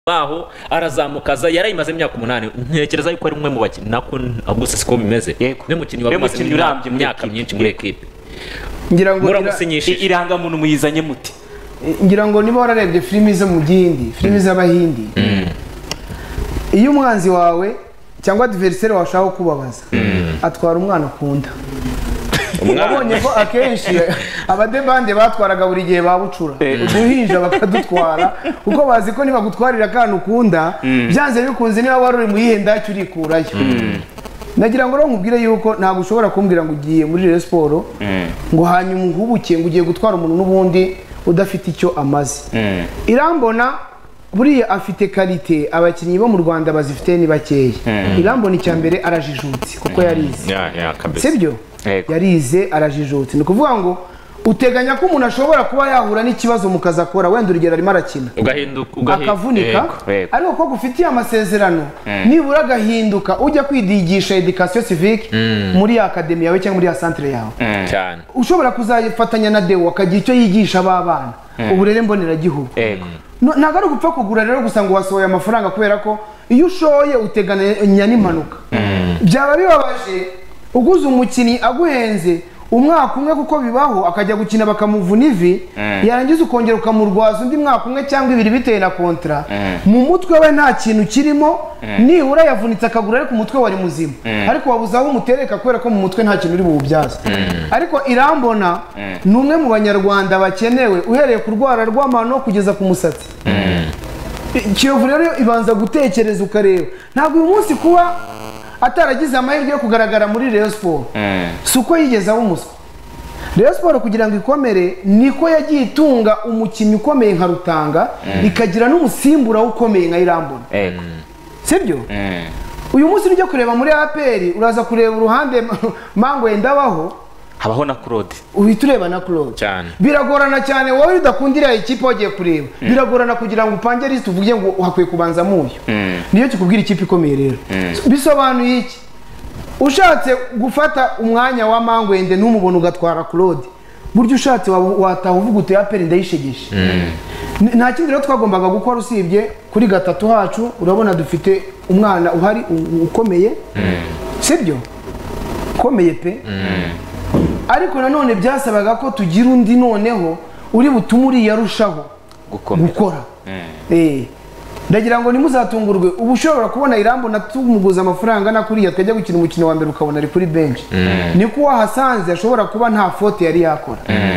baho arazamukaza yarayimaze imyaka 8 ntekereza yuko ari umwe mu bakinnyi nako ahubwo siko bimeze ne mukinnyi wabimaze imyaka myinshi muri equipe ngira ngo iranga muntu muyizanye muti ngira ngo niba wararebye filimi zo mu gihindi filimi z'abahindi iyo umwanzi wawe cyangwa adversaire washaka kubabaza atwara umwana akunda wabonye ko akenshi abadebande batwaraga buri gihe babucura uduhinja bakadutwara kuko bazi ko nibagutwarira akantu ukunda byanze bikunze niba wari uri mu yihenda urikurayo nagira ngo nkubwire yuko ntabwo ushobora kumbwira ngo ugiye muri Rayon Sport ngo hanyuma uhubuke ngo ugiye gutwara umuntu n'ubundi udafite icyo amaze Irambona buriya afite kalite abakinnyi bo mu Rwanda bazifite ni bakeya Irambona icyambere arajijutse kuko yarize sibyo yarize arajijutse ni kuvuga ngo uteganya ko umuntu ashobora kuba yahura n'ikibazo mukazakora wenda urugero arimo arakina akavunika ariko ko gufitiye amasezerano nibura agahinduka ujya kwidigisha education civique muri academy yawe cyangwa muri ya centre yawe cyane ushobora kuzafatanya na Deo akagira icyo yigisha abana uburere mboneragihugu ntabwo ari gupfa kugura rero gusa ngo wasohoye amafaranga kubera ko iyo ushoye uteganya n'impanuka byaba bibabaje uguze umukinnyi aguhenze umwaka umwe kuko bibaho akajya gukina bakamuvuna ivi yarangiza ukongera ukamurwaza undi mwaka umwe cyangwa ibiri bitewe na kontra mu mutwe we nta kintu kirimo nibura yavunitse akaguru ariko umutwe wari muzima ariko wabuze aho umutereka kubera ko mu mutwe nta kintu uri buwubyaza ariko Irambona ni umwe mu banyarwanda bakenewe uhereye ku rwara rw'amano kugeza ku musatsi Kiyovu rero ibanza gutekereza ukareba ntabwo uyu munsi kuba ataragize amahirwe yo kugaragara muri Rayon Sport suko yigeze abo umuswa Rayon Sport kugira ngo ikomere niko yagiye itunga umukinnyi ukomeye nka Rutanga ikagira n'umusimbura ukomeye nka Irambona sibyo uyu munsi ujya kureba muri APR uraza kureba uruhande Mango yendabaho habaho na Claude uhita ureba na Claude cyane biragorana cyane wowe udakundira ikipe wagiye kureba biragorana kugira ngo upange list uvuge ngo uhakwiye kubanza muyo niyo kikubwira ikipe ikomeye rero bisobanuye iki ushatse gufata umwanya wa Mango yende n'umubona ugatwara Claude buryo ushatse wataha uvuga uti APR ndayishegeshe nta kindi rero twagombaga gukora usibye kuri gatatu hacu urabona dufite umwana uhari ukomeye sibyo ukomeye pe ariko nanone byasabaga ko tugira undi noneho uri butume uriya arushaho gukora ndagira ngo nimuzatungurwe ubu ushobora kubona Irambona tumuguza amafaranga na kuriya twajya gukina umukino wa mbere ukabona ari kuri bench niko wahasanze ashobora kuba nta faute yari yakora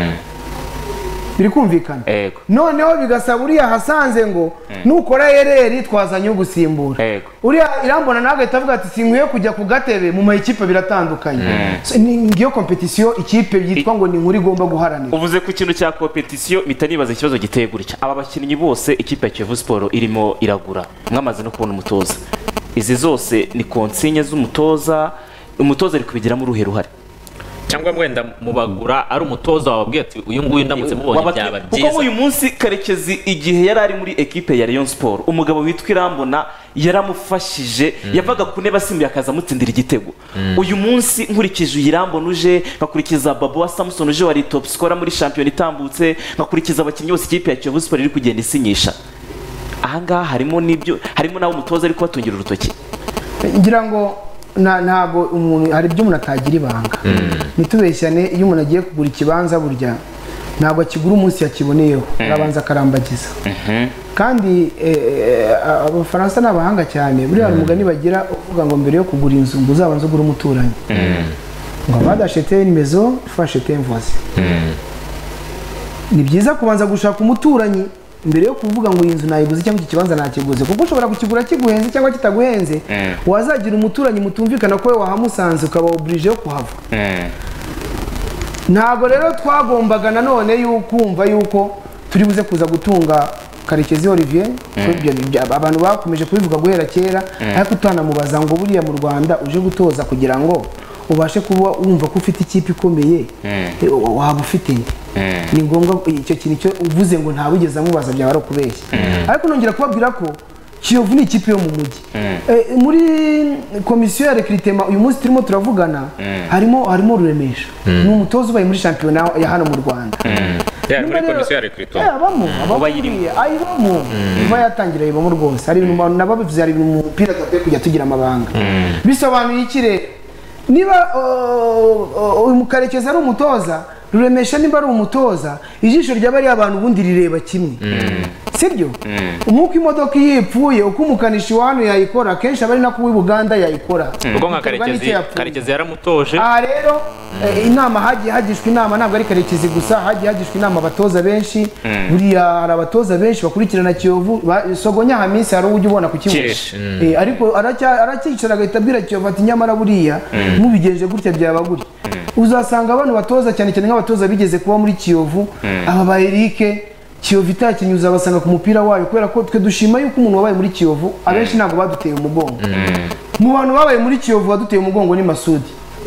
biri kumvikana noneho bigasaba uriya hasanze ngo nukora ereri twazanye ugusimbura uriya Irambona nagahita avuga ati sinkwiye kujya ku gatebe mu mayikipe biratandukanye ngiyo competition ikipe yitwa ngo ni nkuri igomba guharanira uvuze ku kintu cya competition mitanibaza ikibazo giteye gutya aba bakinnyi bose ikipe ya Kiyovu Sport irimo iragura mwamaze no kubona umutoza izi zose ni konsigne z'umutoza ari kubigiramo uruhe ruhare cyangwa mwenda mubagura ari umutoza wababwiye ati uyu nguyu ndamutse mubonye byaba byiza kuko uyu munsi Karekezi igihe yari ari muri equipe ya Rayon Sport umugabo witwa Irambona yaramufashije yavaga ku ntebe asimbuye akaza amutsindira igitego uyu munsi nkurikije Irambona uje nkakurikiza Babo wa Samson uje wari top scorer muri champion itambutse nkakurikiza abakinnyi bose ikipe ya Kiyovu Sport iri kugenda isinyisha ahangaha harimo nibyo harimo nawe umutoza ari kubatungira urutoki ngira ngo ntabwo umuntu hari ibyo umuntu atagira ibanga nitubeshyane iyo umuntu agiye kugura ikibanza burya ntabwo akigura umunsi yakiboneyeho arabanza akarambagiza kandi abafaransa ni abahanga cyane buriya umugani bagira uvuga ngo mbere yo kugura inzu ngo uzabanze ugure umuturanyi ngo abadashete nimezo fashete voisin ni byiza kubanza gushaka umuturanyi mbere yo kuvuga ngo iyi nzu nayiguze cyangwa iki kibanza nakiguze kuko ushobora kukigura kiguhenze cyangwa kitaguhenze wazagira umuturanyi mutumvikana ko wahamusanze ukaba oblige yo kuhava ntabwo rero twagombaga nanone yukumva yuko turi buze kuza gutunga Karekezi Olivier abantu bakomeje kubivuga guhera kera ariko utanamubaza ngo buriya mu Rwanda uje gutoza kugira ngo ubashe kuba wumva ko ufite ikipe ikomeye waba ufite ni ngombwa icyo kintu cyo uvuze ngo nta wigeze amubaza byaba ari ukubeshya ariko nongera kubabwira ko Kiyovu ni ikipe yo mu mujyi muri komisiyo ya recruitment uyu munsi turimo turavugana harimo Ruremesha ni umutoza ubaye muri championnat ya hano mu Rwanda muri komisiyo ya recruitment abamo ayibamo iva yatangira ayibamo rwose hari ibintu nababivuze hari ibintu umupira tudakwiye kujya tugira amabanga bisobanuye iki rero niba uyu Karekezi ari umutoza Ruremesha niba ari umutoza ijisho ry'abari abantu ubundi rireba kimwe sibyo umuko imodoka yipfuye uko umukanishi wa hano yayikora kenshi abari nako w'i Buganda yayikora ubwo nka Karekezi yaramutoje rero inama hagishwe inama ntabwo ari Karekezi gusa hagishwe inama abatoza benshi buriya hari abatoza benshi bakurikirana Kiyovu Sogonya Hamisi hari ujya ubona ku kibuga ariko arakicara agahita abwira Kiyovu ati nyamara buriya mubigenje gutya byaba gutya uzasanga abantu batoza cyane cyane nk'abatoza bigeze kuba muri Kiyovu aba ba Eric Kiyovu itakinyuza abasanga ku mupira wayo kubera ko twe dushima yuko umuntu wabaye muri Kiyovu abenshi ntabwo baduteye umugongo mu bantu babaye muri Kiyovu baduteye umugongo ni Masudi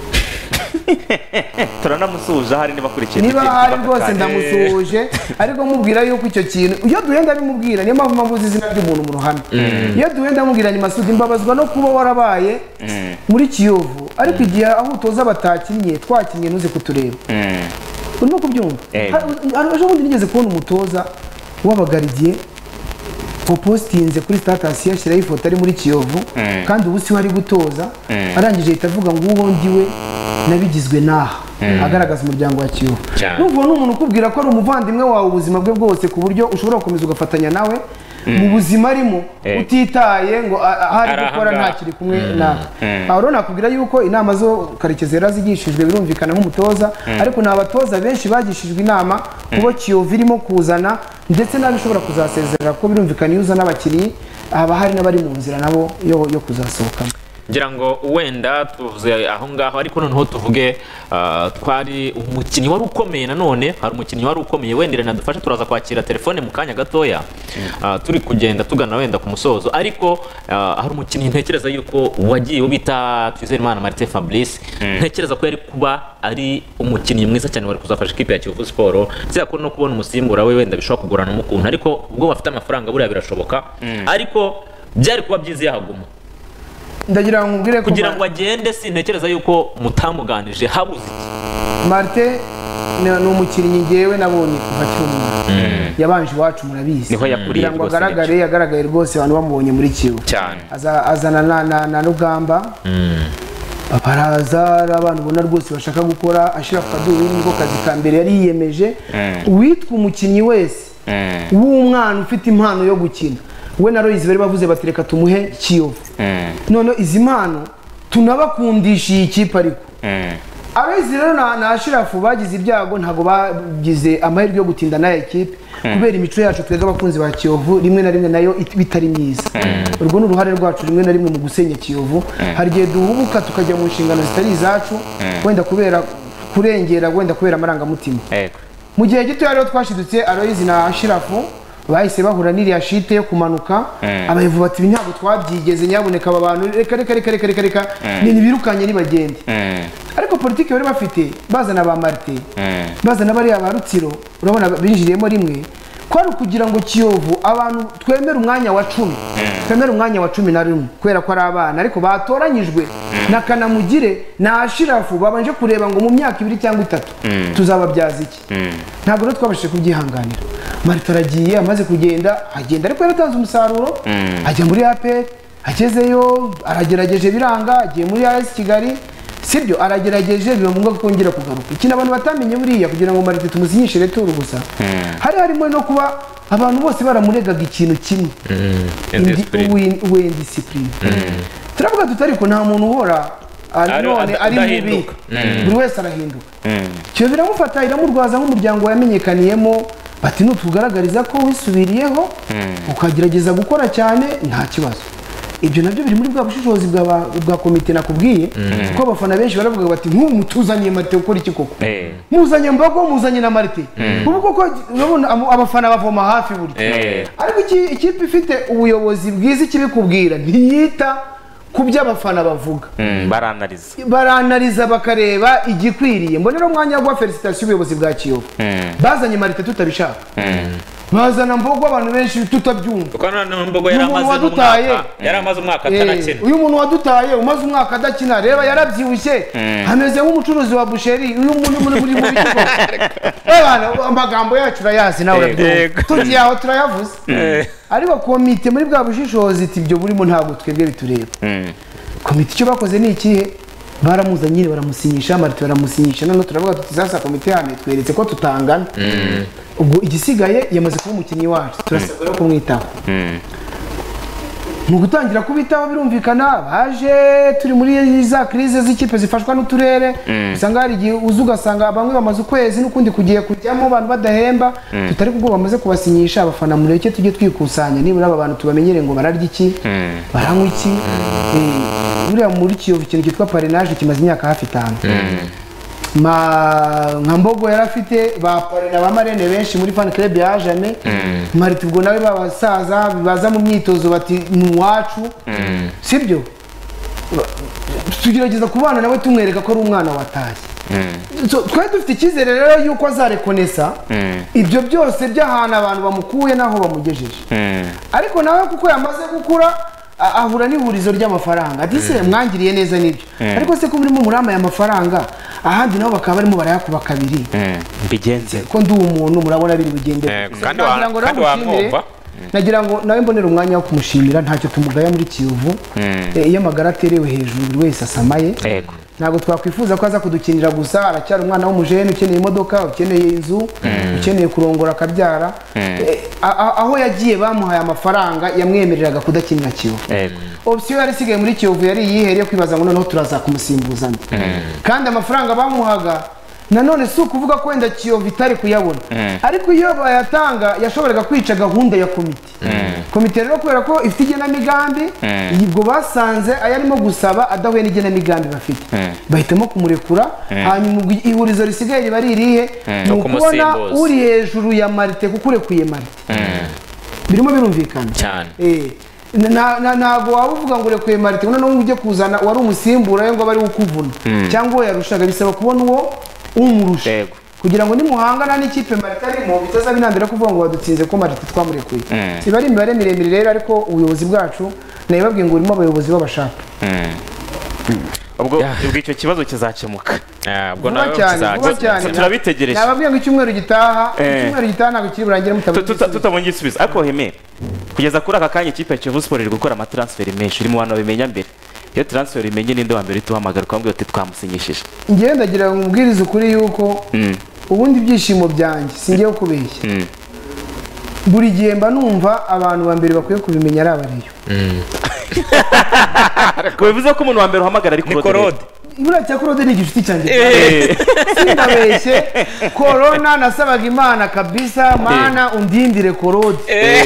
turanamusuhuje hari niba kurikira niba hari rwose ndamusuhuje ariko mubwira yuko icyo kintu iyo duhenda bimubwira niyo mpamvu mvuze izina ry'umuntu mu ruhame iyo duhenda mubwira ni Masudi mbabazwa no kuba warabaye muri Kiyovu ariko igihe aho utoza batakinnye twakinnye ntuze kutureba urimo kubyumva ejo bundi nigeze kubona umutoza w'abagaridiye wapostinze kuri status yashyiraho ifoto ari muri Kiyovu kandi ubu si wari gutoza arangije ahita avuga ngo uwo ndiwe nabigizwe naha agaragaza umuryango wa Kiyovu n'ubwo n'umuntu ukubwira ko ari umuvandimwe wawe ubuzima bwe bwose ku buryo ushobora gukomeza ugafatanya nawe mu buzima arimo utitaye ngo hari gukora nta kiri kumwe nawe aho nakubwira yuko inama zo Karekezi yarazigishijwe birumvikana nk'umutoza ariko ni abatoza benshi bagishijwe inama kubo Kiyovu irimo kuzana ndetse n'abishobora kuzasezerera ko birumvikana iyo uzana abakiriya haba hari n'abari mu nzira nabo yo kuzasohokamo ngira ngo wenda tuvuze aho ngaho ariko noneho tuvuge twari umukinnyi wari ukomeye nanone hari umukinnyi wari ukomeye wenda nadufasha turaza kwakira telefone mu kanya gatoya turi kugenda tugana wenda ku musozo ariko hari umukinnyi ntekereza yuko wagiye ubita Twizeyimana Martin Fabrice ntekereza ko yari kuba ari umukinnyi mwiza cyane wari kuzafasha ikipe ya Kiyovu Sport cyakora no kubona umusimbura we wenda bishobora kugurana umukuntu ariko ubwo bafite amafaranga buriya birashoboka ariko byari kuba byiza yahaguma ndagira ngo nkubwire ko kugira ngo agende sintekereza yuko mutamuganije habuze Martin ni umukinnyi ngewe nabonye kuva cyumwe yabanje iwacu murabizi niho yakuriye ngo yagaragaye rwose abantu bamubonye muri Kiyovu cyane azana na Rugamba baraza abantu ubona rwose bashaka gukora ashira Fadulu nibwo kazi ka mbere yari yiyemeje uwitwa umukinnyi wese w'umwana ufite impano yo gukina we na Royce bari bavuze batereka tumuhe Kiyovu none izi mpano tunabakundisha iyi kipe ariko Abazi rero na Ashirafu bagize ibyago ntago bagize amahirwe yo gutinda na equipe kubera imico yacu twega abakunzi ba Kiyovu rimwe na rimwe nayo bitari myiza urwo n'uruhare rwacu rimwe na rimwe mu gusenya Kiyovu hari gihe duhubuka tukajya mu nshingano zitari izacu wenda kubera kurengera wenda kubera amaranga mutima mu gihe gito rero twashidutse Aloyizi na Ashirafu bahise bahura n'iriya shite yo kumanuka abayevu bati ntabwo twabyigeze nyaboneka aba bantu reka ni birukanye ni bagende ariko politiki bari bafite bazana ba Martin bazana bari aba Rutsiro urabona binjiriyemo rimwe ko ari kugira ngo Kiyovu abantu twemera umwanya wa 10 twemera umwanya wa 11 kwera ko ari abana ariko batoranyijwe na Kanamugire na Ashirafu babanje kureba ngo mu myaka 2 cyangwa 3 tuzababyaza iki ntabwo rero twabashije kubyihanganira Martin aragiye amaze kugenda agenda ariko yaratanze umusaruro ajya muri APR agezeyo aragerageje biranga agiye muri AS Kigali sibyo aragerageje biba ngombwa kongera kugaruka ikina abantu batamenye buriya kugira ngo Martin tumusinyishe returu gusa hari harimo no kuba abantu bose baramuregaga ikintu kimwe indiscipline turavuga tutariko nta muntu uhora none ari mubi buri wese arahinduka cyo biramufata iramurwaza nk'umuryango yamenyekaniyemo bati nutugaragariza ko wisubiriyeho ukagerageza gukora cyane nta kibazo ibyo nabyo biri muri bwa bushishozi bwa komite nakubwiye kuko abafana benshi baravuga bati nk'umutuzaniye Martin ukora iki koko muzanye Mbago muzanye na Martin ubu koko urabona abafana bavoma hafi buryo ariko ikipe ifite ubuyobozi bwiza ikibikubwira ntiyita kubya abafana bavuga baranaliza bakareba igikwiriye mbonera umwanya wa felicitation ubuyobozi bwa Kiyovu bazanye Martin tutabishaka bazana Mbogo abantu benshi tutabyumva kuko none Mbogo yaramaze umwaka atanakina. Uyu muntu wadutaye umaze umwaka adakina reba yarabyibushye ameze nk'umucuruzi wa busheri uyu muntu muri bitego amagambo yacu urayazi nawe urabyumva tugiye aho turayavuze ariko komite muri bwa bushishozi iti ibyo burimo ntabwo twebwe bitureba komite icyo bakoze ni ikihe baramuzanye nyine baramusinyisha Marite baramusinyisha none turavuga tuti sasa komite hano tweretse ko tutangana ubwo igisigaye yamaze kuba umukinnyi wacu turasabwa kumwitaho mu gutangira kubitaho birumvikana baje turi muri za crise z'ikipe zifashwa n'uturere usanga hari igihe uza ugasanga bamwe bamaze ukwezi n'ukundi kugiye kujyamo abantu badahemba tutari kubwo bamaze kubasinyisha abafana mureke tujye twikusanya nibura aba bantu tubamenyere ngo bararya iki baranywa iki buriya muri Kiyovu ikintu cyitwa parrainage kimaze imyaka hafi 5 nka Mbogo yarafite ba parrain ba marene benshi muri fan club ya Jame Marite ubwo nawe babasaza bibaza mu myitozo bati nuwacu sibyo tugerageza kubana nawe tumwereka ko ari umwana watashye twari dufite icyizere rero yuko azarekonesa ibyo byose by'ahantu abantu bamukuye naho bamugejeje ariko nawe kuko yamaze gukura ahura n'ihurizo ry'amafaranga ati se mwangiriye neza nibyo ariko se ko murimo muramaye amafaranga ahandi nabo bakaba barimo barayakuba kabiri bigenze ko ndi umuntu murabona biri bugende kandi wamwumva nagira ngo nawe mbonera umwanya wo kumushimira ntacyo tumugaya muri Kiyovu iyo amagara aterewe hejuru buri wese asamaye ntabwo twakwifuza ko aza kudukinira gusa aracyari umwana w'umujene ukeneye imodoka ukeneye inzu ukeneye kurongora akabyara aho yagiye bamuhaye amafaranga yamwemereraga kudakinira Kiyovu option yari isigaye muri Kiyovu yari yihereye kwibaza ngo noneho turaza kumusimbuza kandi amafaranga bamuhaga nanone si ukuvuga ko wenda Kiyovu itari kuyabona ariko iyo bayatanga yashoboraga kwica gahunda ya komite rero kubera ko ifite igenamigambi ubwo basanze ayarimo gusaba adahuye n'igenamigambi bafite bahitamo kumurekura hanyuma ihurizo risigaye riba ririhe ni ukubona uri hejuru ya Marite kuko urekuye Marite birimo birumvikana cyane ntabwo waba uvuga ngo urekuye Marite noneho ujye kuzana wari umusimbura ngo bari ukuvuna cyangwa uwo yarushaga bisaba kubona uwo umurusha kugira ngo nimuhangana n'ikipe Marite arimo bitaza binambira kuvuga ngo badutsinze ko Marite twamurekuye iba ari imibare miremire rero ariko ubuyobozi bwacu nabibabwiye ngo urimo abayobozi b'abashaka ubwo icyo kibazo kizakemuka vuba cyane turabitegereje nababwiye ngo icyumweru gitaha ntabwo kiri burangire tutabonye igisubizo ariko heme kugeza kuri aka kanya ikipe ya Kiyovu Sport iri gukora amatransfer menshi uri mu bantu babimenya mbere iyo transfer imenye ninde wa mbere tuhamagara kwambwe ati twamusinyishije ngiye ndagira ngo mubwirize ukuri yuko ubundi byishimo byanjye singiye kubeshya buri gihe mba numva abantu ba mbere bakwiye kubimenya ari abariyo bivuze ko umuntu wa mbere uhamagara ari Claude ibura cya Claude ni igishuti cyanjye sinabeshye corona nasabaga Imana kabisa mana undindire Claude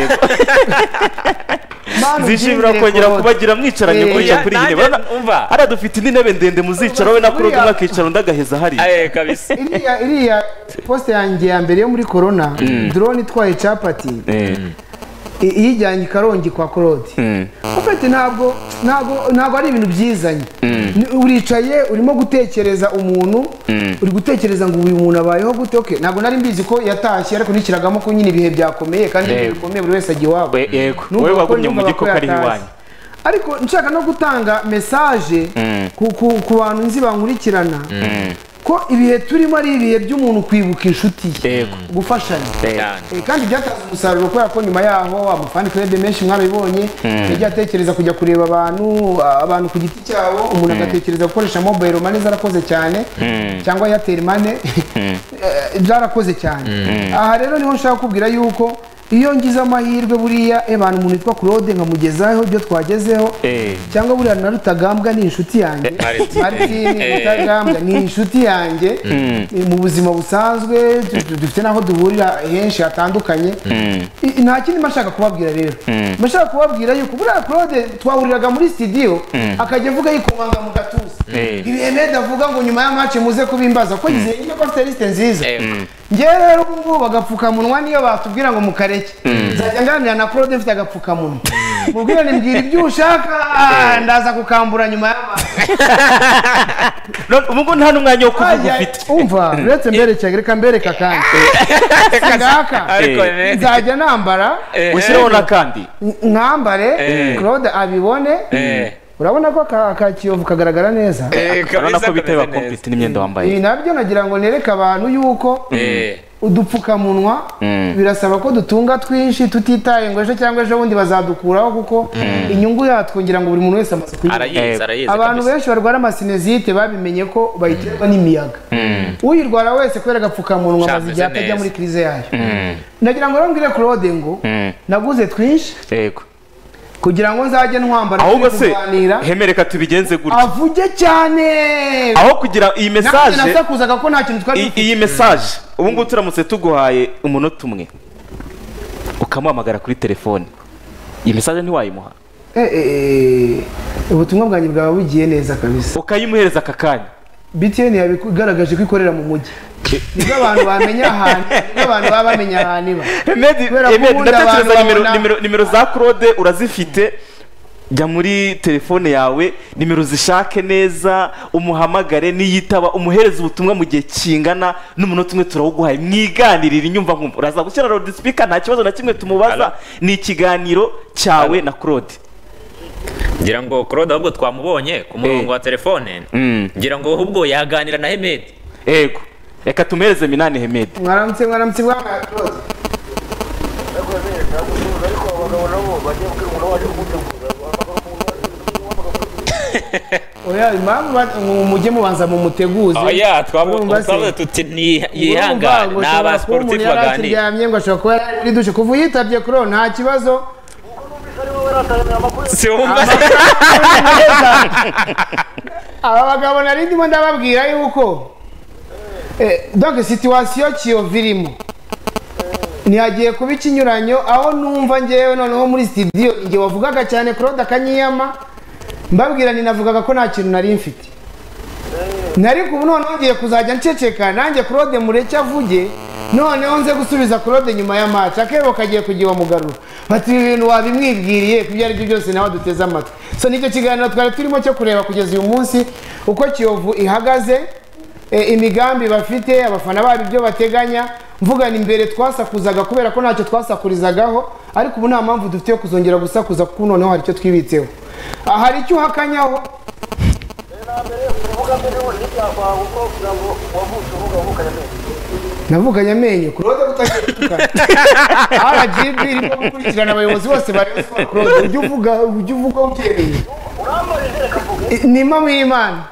zishimira kongera kubagira mwicaranye kujya kuri iyi ntebe hariya dufite indi ntebe ndende muzicara we na Claude mwakicara undi agaheza hariya kabisa iriya poste yanjye ya mbere yo muri corona drone itwaye capati iyijyanye Karongi kwa Claude ufite ntabwo ari ibintu byizanye uricaye urimo gutekereza umuntu uri gutekereza ngo uyu muntu abayeho gute okay ntabwo nari mbizi ko yatashye ariko nikiragamo ko nyine ibihe byakomeye kandi bikomeye buri wese agiye wabo yego wowe wagumye mu giko kari iwanyu ariko nshaka no gutanga message ku bantu nzi bankurikirana ko ibihe turimo ari ibihe by'umuntu kwibuka inshuti gufashanya kandi byatanze umusaruro kubera ko nyuma yaho amafani club menshi mwabibonye yagiye atekereza kujya kureba abantu ku giti cyabo umuntu agatekereza gukoresha mobile money zarakoze cyane cyangwa Airtel money byarakoze cyane aha rero niho nshaka kubwira yuko iyo ngize amahirwe buriya abantu umuntu witwa Claude nkamugezaho ibyo twagezeho cyangwa buriya na Rutagambwa ni inshuti yanjye Martin Rutagambwa ni inshuti yanjye mu buzima busanzwe dufite naho duhurira henshi hatandukanye nta kindi mashaka kubabwira rero mashaka kubabwira yuko buriya Claude twahuriraga muri studio akajya avuga yikomanga mu gatuza ibihemede avuga ngo nyuma ya match muze kubimbaza ko yizeye ko afite liste nziza ngewe rero ubu bagapfukamunwa niyo batubwira ngo mukareke nzajya nganira na Claude mfite agapfukamunwa mubwira ni mbwira ibyo ushaka ndaza kukambura nyuma y'abantu ubwo nta n'umwanya wo kuvuga ufite umva uretse mbereke reka mbereka kandi ngaka nzajya nambara ushireho n'akandi nkambare Claude abibone urabona ko ka Kiyovu kagaragara neza urabona ko bitaba complete n'imyenda wambaye nabyo nagira ngo nereke abantu yuko udupfukamunwa birasaba ko dutunga twinshi tutitaye ngo ejo cyangwa ejo bundi bazadukuraho kuko inyungu yatwongera ngo buri muntu wese amaze kuyigira abantu benshi barwara amasinezite babimenye ko bayiterwa n'imiyaga uyirwara wese kubera agapfukamunwa maze igihe atajya muri krize yayo nagira ngo rongere Claude ngo naguze twinshi yego kugira ngo nzajye ntwambara ahubwo se hemereka tubigenze gutya avuge cyane aho kugira iyi message nasakuzaga ko nta kintu twari iyi message ubu ngubu turamutse tuguhaye umunota umwe ukamuhamagara kuri telefone iyi message ntiwayimuha ubutumwa bwanjye bwaba bugiye neza kabisa ukayimuhereza aka kanya BTN yabigaragaje ko ikorera mu mujyi nibwo abantu bamenya ahantu nibwo abantu baba bamenya ahantu iba ndatekereza nimero za Claude urazifite jya muri telefone yawe nimero zishake neza umuhamagare niyitaba umuhereza ubutumwa mu gihe kingana n'umunota umwe turawuguhaye mwiganirira inyumva nkumva uraza gushyira loud speaker nta kibazo na kimwe tumubaza ni ikiganiro cyawe na Claude ngira ngo Claude ahubwo twamubonye ku murongo wa telefone ngira ngo ahubwo yaganira na Hemed yego reka tumuhereze Minani Hemed mwaramutse bwa Claude oya impamvu mujye mubanza mu muteguze oya twavuze tuti yihangane n'aba sportif baganira ngo ashobora kuba yari dushe kuva yitabye kuro nta kibazo aba bagabo nari ndimo ndababwira yuko donc situation Kiyovu irimo ntihagiye kuba ikinyuranyo aho numva ngewe noneho muri studio nge wavugaga cyane Claude akanyiyama mbabwira ninavugaga ko nta kintu nari mfite nari kubu noneho ngiye kuzajya nceceka nanjye Claude mureke avuge noneho nze gusubiza Claude nyuma ya match akebo kagiye kugiwa mugarura bati ibintu wabimwibwiriye kubyo ari byo byose nawe duteze amatwi so nicyo kiganiro twari turimo cyo kureba kugeza uyu munsi uko Kiyovu ihagaze imigambi bafite abafana babo ibyo bateganya mvugana imbere twasakuzaga kubera ko ntacyo twasakurizagaho ariko ubu nta mpamvu dufite yo kuzongera gusakuza kuko noneho hari icyo twibitseho hari icyo uhakanyaho navuganye amenyo Claude gutagiye gutukana RGB irimo gukurikirana abayobozi bose bari Claude ujye uvuga ukereye ni mama w'Imana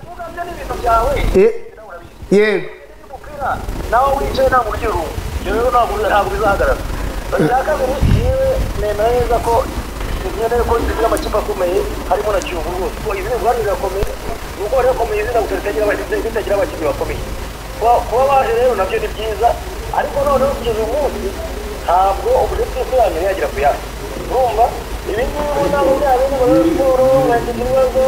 yego nawe wicaye nta muryo rumwe rero ntabwo bizahagarara bashaka yewe nemera neza ko imyenda yuko ifite amakipe akomeye harimo na Kiyovu rwose ko izina rwanda rirakomeye nuko rero komeye izina gusa ritagira abakinnyi bakomeye kuba baje rero nabyo ni byiza ariko noneho kugeza uyu munsi ntabwo uburetsi yanyu yagera ku yandi urumva ibi ngibi ntabwo byaba biri muri siporo mwagize ibibazo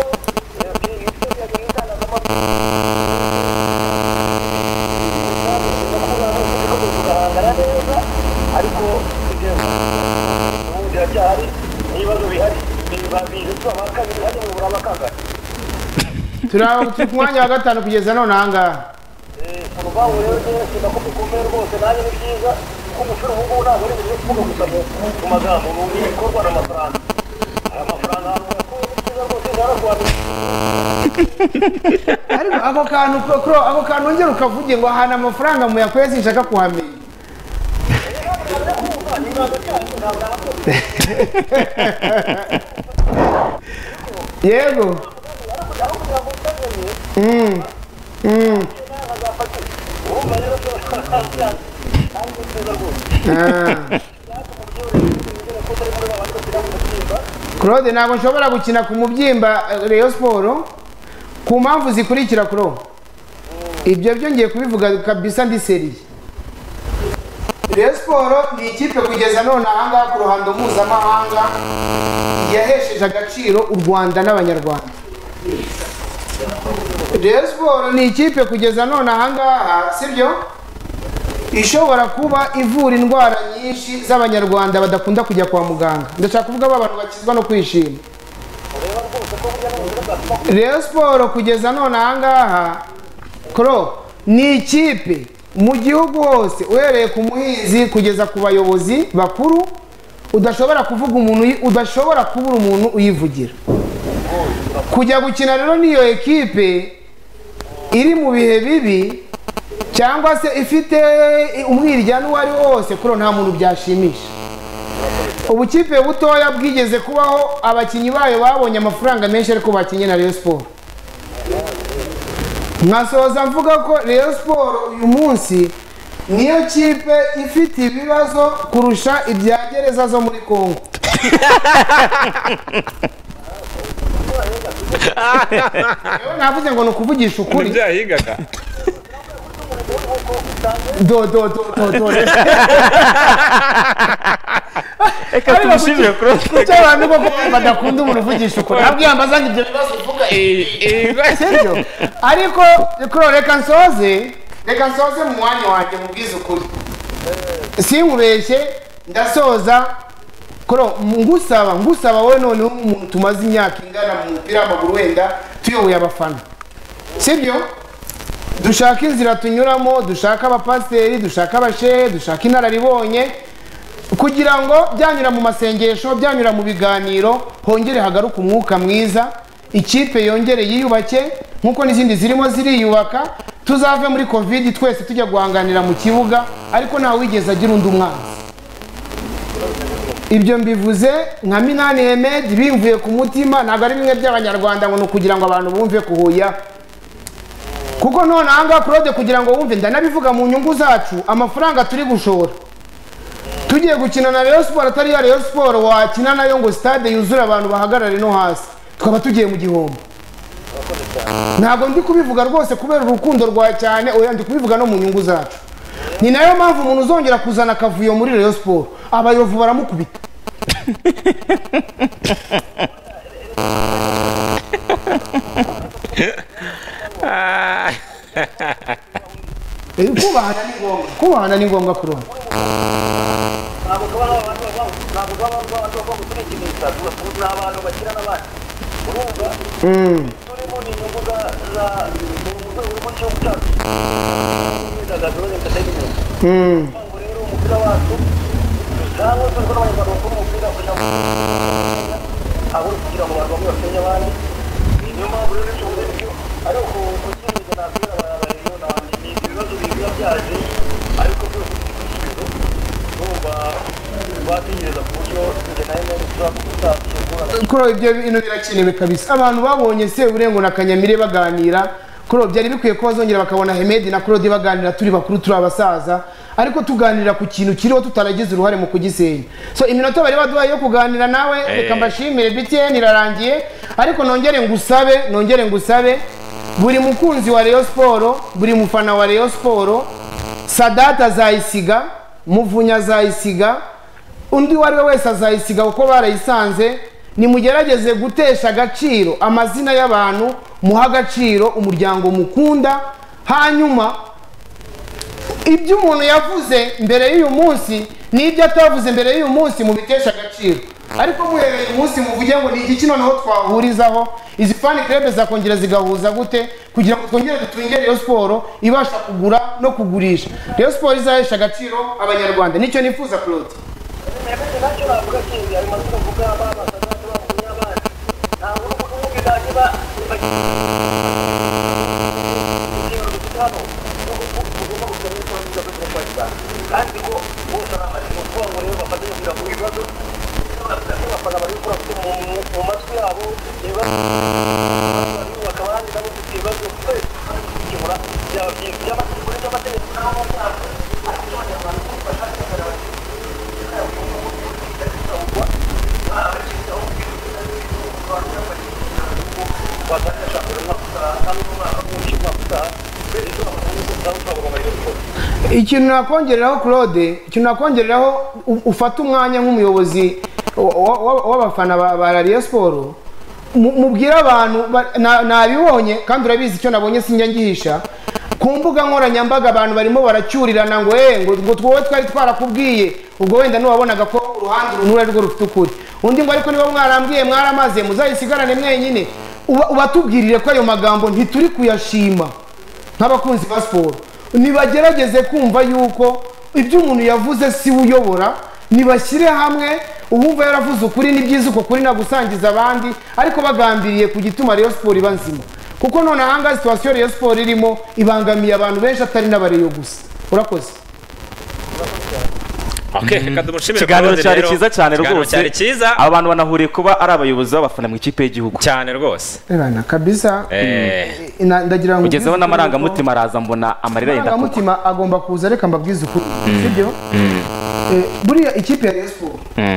ariko ubu biracyahari n'ibibazo bihari bize tuba kabiri hajya mu buraba kangana turi ku mwanya wa gatanu kugeza none ahangaha uruvango rero nsinda ko bikomeye rwose nanjye ni byiza ko umupira ubu ngubu ntabwo ari ibintu byo kuvuga gusa mu magambo ni ibikorwa n'amafaranga aya mafaranga ntabwo yakuye ni byiza rwose ntararwanya ariko ako kantu ongera ukavuge ngo ahantu amafaranga muyakuye sinshaka kuhamenya yego Claude ntabwo nshobora gukina ku mubyimba Rayon Sport ku mpamvu zikurikira Claude ibyo byongeye kubivuga kabisa ndi seriye Rayon Sport ni ikipe kugeza none ahangaha ku ruhando mpuzamahanga yahesheje agaciro u Rwanda n'abanyarwanda Rayon Sport ni ikipe kugeza none ahangaha sibyo ishobora kuba ivura indwara nyinshi z'abanyarwanda badakunda kujya kwa muganga ndashaka kuvuga abantu bakizwa no kwishima Rayon Sport kugeza none ahangaha Kro ni ikipe mu gihugu hose uhereye ku muhinzi kugeza ku bayobozi bakuru udashobora kuvuga umuntu udashobora kubura umuntu uyivugira kujya gukina rero n'iyo ekipe iri mu bihe bibi cyangwa se ifite umwiryane uwo ari wo wose kuri nta muntu byashimisha ubukipe butoya bwigeze kubaho abakinnyi bayo babonye amafaranga menshi ariko bakinye na Rayon Sport nkasoza mvuga ko Rayon Sport uyu munsi niyo kipe ifite ibibazo kurusha ibya gereza zo muri Kongo navuze ngo nukuvugisha ukuri byahigaga Eka tumushimire kuko abantu boko badakunda umuntu uvugisha ukuri ntabwo yambaza ngo ibyo bibazo uvuga sibyo ariko reka nsoze mu mwanya wanjye mubwize ukuri sinkubeshye ndasoza ngusaba wowe noneho umuntu tumaze imyaka ingana mu mupira w'amaguru wenda tuyoboye abafana sibyo dushaka inzira tunyuramo dushaka abapasiteri dushaka abashehe dushaka inararibonye kugira ngo byanyura mu masengesho byanyura mu biganiro hongere hagaruka umwuka mwiza ikipe yongere yiyubake nkuko n'izindi zirimo ziriyubaka tuzave muri covid twese tujya guhanganira mu kibuga ariko ntawe wigeze agira undi umwanzi ibyo mbivuze nka Minani Hemed bimvuye ku mutima ntabwo ari bimwe by'abanyarwanda ngo ni ukugira ngo abantu bumve kuhuya kuko none ahangaha Claude kugira ngo wumve ndanabivuga mu nyungu zacu amafaranga turi gushora tugiye gukina na Rayon Sport atari ya Rayon Sport wakina nayo ngo stade yuzura abantu bahagarare no hasi twaba tugiye mu gihombo ntabwo ndi kubivuga rwose kubera urukundo rwa cyane oya ndi kubivuga no mu nyungu zacu ni nayo mpamvu umuntu uzongera kuzana akavuyo muri Rayon Sport abayovu baramukubita kubahana ni ngombwa kuronka ntabwo baba gutekereza ni abantu bakina n'abandi urumva turimo ni inyungu za urwego rw'igihugu cyacu imyidagaduro n'entertainment rero umupira wacu cyangwa turi n'abanyarwanda bakora umupira kugira ngo abure kugira ngo abantu bamwe basenye abandi niyo mpamvu rero bishoboye bityo ariko kukinjiza nabwira abareyo ni ibibazo biba byaje ariko byose bifite ibisubizo urumva bategereza ku buryo njye nawe neza tuzakora kuri ibyo bintu birakenewe kabisa abantu babonye Seburengo na Kanyamire baganira kuri byari bikwiye ko bazongera bakabona Hemed na Claude baganira turi bakuru turi abasaza ariko tuganira ku kintu kiriho tutaragize uruhare mu kugisenya so iminota bari baduhaye yo kuganira nawe reka mbashimire BTN irarangiye ariko nongere ngusabe buri mukunzi wa Rayon Sport buri mufana wa Rayon Sport Sadata azayisiga Muvunya azayisiga undi wari wese azayisiga uko barayisanze nimugerageze gutesha agaciro amazina y'abantu muha agaciro umuryango mukunda hanyuma ibyo umuntu yavuze mbere y'uyu munsi n'ibyo atavuze mbere y'uyu munsi mubitesha agaciro ariko muhereye umunsi muvuge ngo ni iki noneho twahurizaho izi fan club zakongera zigahuza gute kugira ngo twongere dutungere Rayon Sport ibasha kugura no kugurisha Rayon Sport izahesha agaciro abanyarwanda nicyo nifuza Claude nacyo navuga kindi ayo mazina uvuga abana bavuye abandi ntabwo uvuga niba kandi ko bose ari amarimo kuvuga ngo rero bafatanye kugira ngo ibibazo abafana bari gukora mu matwi yabo bakaba bandi nabo bafite ibibazo twese gukemura by'amategeko n'aho byabo ariko abanyarwanda bafasha ikintu nakongeraho Claude ikintu nakongeraho ufata umwanya nk'umuyobozi w'abafana ba Rayon Sport mubwira abantu nabibonye kandi urabizi icyo nabonye sinjya ngihisha ku mbuga nkoranyambaga abantu barimo baracyurirana ngo twowe twari twarakubwiye ubwo wenda nuwabonaga ko uruhande runura rwo rufite ukuri undi ngo ariko niba mwarambwiye mwaramaze muzayisigarane mwenyine ubatubwirire ko ayo magambo ntituri kuyashima nk'abakunzi ba siporo nibagerageze kumva yuko ibyo umuntu yavuze si uyobora, nibashyire hamwe uwumva yaravuze ukuri ni byiza uko kuri nagusangiza abandi ariko bagambiriye ku gituma Rayon Sport iba nzima, kuko none ahanga situation Rayon Sport irimo ibangamiye abantu benshi atari n'abareyo gusa. Urakoze. Okay, reka tumushimire. Ikiganiro cyari cyiza cyane rwose. Cyari cyiza. Aba bantu banahuriye kuba ari abayobozi b'abafana mu ikipe y'igihugu. Cyane rwose. Ebana kabisa. Ndagira ngo ugezeho n'amarangamutima araza mbona amarira yenda kuko. Amarangamutima agomba kuza, reka mbabwize ukuri. Sibyo? Buriya ikipe ya Rayon Sport.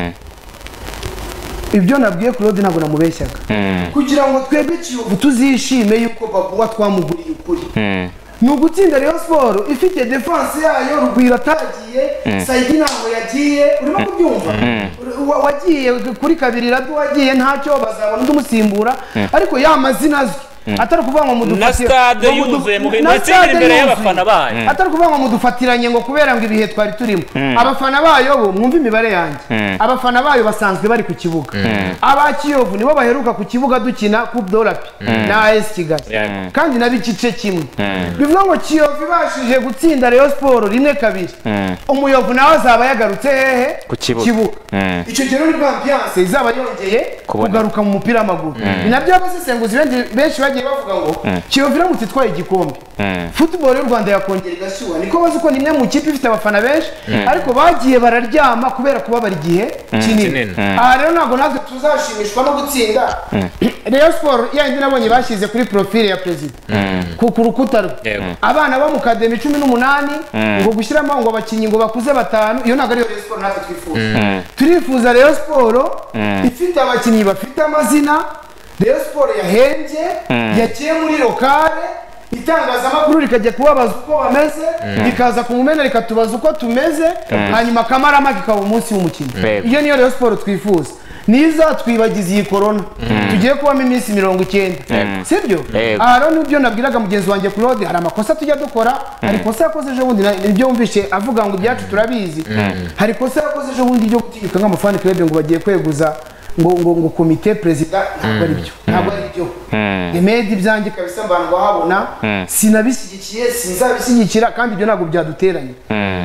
Ibyo nabwiye Claude ntabwo namubeshyaga. Kugira ngo twebwe Kiyovu tuzishime yuko Babuwa twamuguriye ukuri. Ni ugutsinda Rayon Sport ifite defense yayo, Rugwiro atagiye, Saidi ntaho yagiye, urimo kubyumva, wagiye kuri kabiri Radu wagiye ntacyo bazabona undi umusimbura, ariko ya mazina azwi atari kuvuga ngo mudufatire na stade yuzuye mu imbere y'abafana bayo, atari kuvuga ngo mudufatiranye ngo kubera ngo ibihe twari turimo. Abafana bayo bo mwumva imibare yanjye, abafana bayo basanzwe bari ku kibuga. Aba Kiyovu nibo baheruka ku kibuga dukina Coupe d'Europe na AS Kigali, kandi nabikice kimwe. Bivuga ngo Kiyovu ibashije gutsinda Rayon Sport rimwe kabiri, umuyovu nawe azaba yagarutse hehe ku kibuga. Icyo gihe ni ambiance izaba yongeye kugaruka mu mupira w'amaguru. Nabyo abasesenguzi benshi bagiye bavuga ngo Kiyovu iramutse itwaye igikombe, football y'u Rwanda yakongera igashyuha. Niko bazi ko nimwe mu kipe ifite abafana benshi, ariko bagiye bararyama kubera kuba bari gihe kinini. Aha rero ntabwo natwe tuzashimishwa no gutsinda Rayon Sport yandi nabonye bashyize kuri profile ya president ku rukuta rwe, abana bo mu kademi 18 ngo gushyiramo ngo abakinnyi ngo bakuze batanu. Iyo ntabwo ari Rayon Sport natwe twifuza. Turifuza Rayon Sport ifite abakinnyi bafite amazina, Rayon Sport yahembye, yakiye muri lokale, itangazamakuru rikajya kubabaza uko bameze, bikaza kumumena rikatubaza uko tumeze, hanyuma kamarama kikaba umunsi w'umukino. Iyo niyo Rayon Sport twifuza. Niza twibagize iyi corona tugiye kubamo iminsi 90, sibyo? Aha rero nibyo nabwiraga mugenzi wanjye Claude, hari amakosa tujya dukora, hari kosa yakoze ejo bundi nibyo wumvishe avuga ngo ibyacu turabizi, hari kosa yakoze ejo bundi ryo gutegeka nk'amafani club ngo bagiye kweguza ngo komite president. Ntabwo ari byo. Emedi byanjye kabisa mbango habona, sinabishyigikiye sinzabishyigikira, kandi ibyo ntabwo byaduteranye.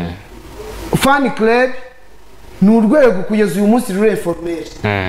Fan club ni urwego kugeza uyu munsi rure formel,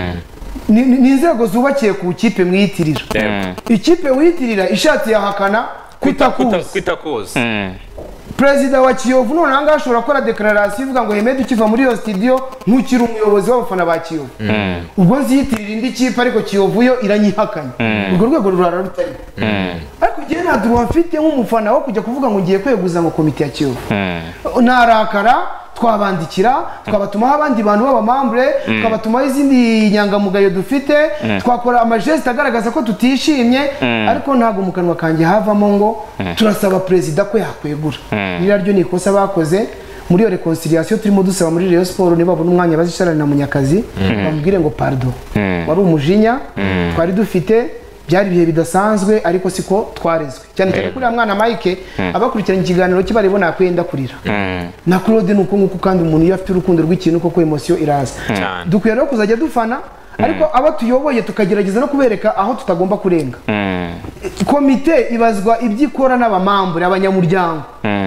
ni inzego zubakiye ku kipe mwiyitirira. Ikipe wiyitirira ishatse yahakana kwitakuza. Perezida wa Kiyovu none anga ashobora gukora declaration ivuga ngo Hemedi ukiva muri iyo studio ntukiri umuyobozi w'abafana ba Kiyovu. Ubwo nziyitirira indi kipe ariko Kiyovu yo iranyihakanye. Urwo rwego rurara rutari. Ariko gihe nta droit mfite nk'umufana wo kujya kuvuga ngo ngiye kweguza ngo komite ya Kiyovu. Narakara twabandikira, twabatumaho abandi bantu b'abamambre, twabatumaho izindi nyangamugayo dufite, twakora amageste agaragaza ko tutishimye, ariko ntago mu kanwa kanjye havamo ngo turasaba perezida ko yakwegura. Niraryo ni ikosa bakoze muri iyo reconciliation turimo dusaba muri Rayon Sport. Niba babona umwanya bazisharana na Munyakazi bamubwire ngo pardon, wari umujinya twari dufite, byari bihe bidasanzwe ariko siko twarezwe. Cyane cyane kuri mwana Mike abakurikiranye ikiganiro kibaribona kwenda kurira na Claude nuko nguko, kandi umuntu iyo afite urukundo rw'ikintu koko emotion iraza. Dukwiye rero kuzajya dufana, ariko aba tuyoboye tukagerageza no kubereka aho tutagomba kurenga. Komite ibazwa ibyikora n'abamambure abanyamuryango.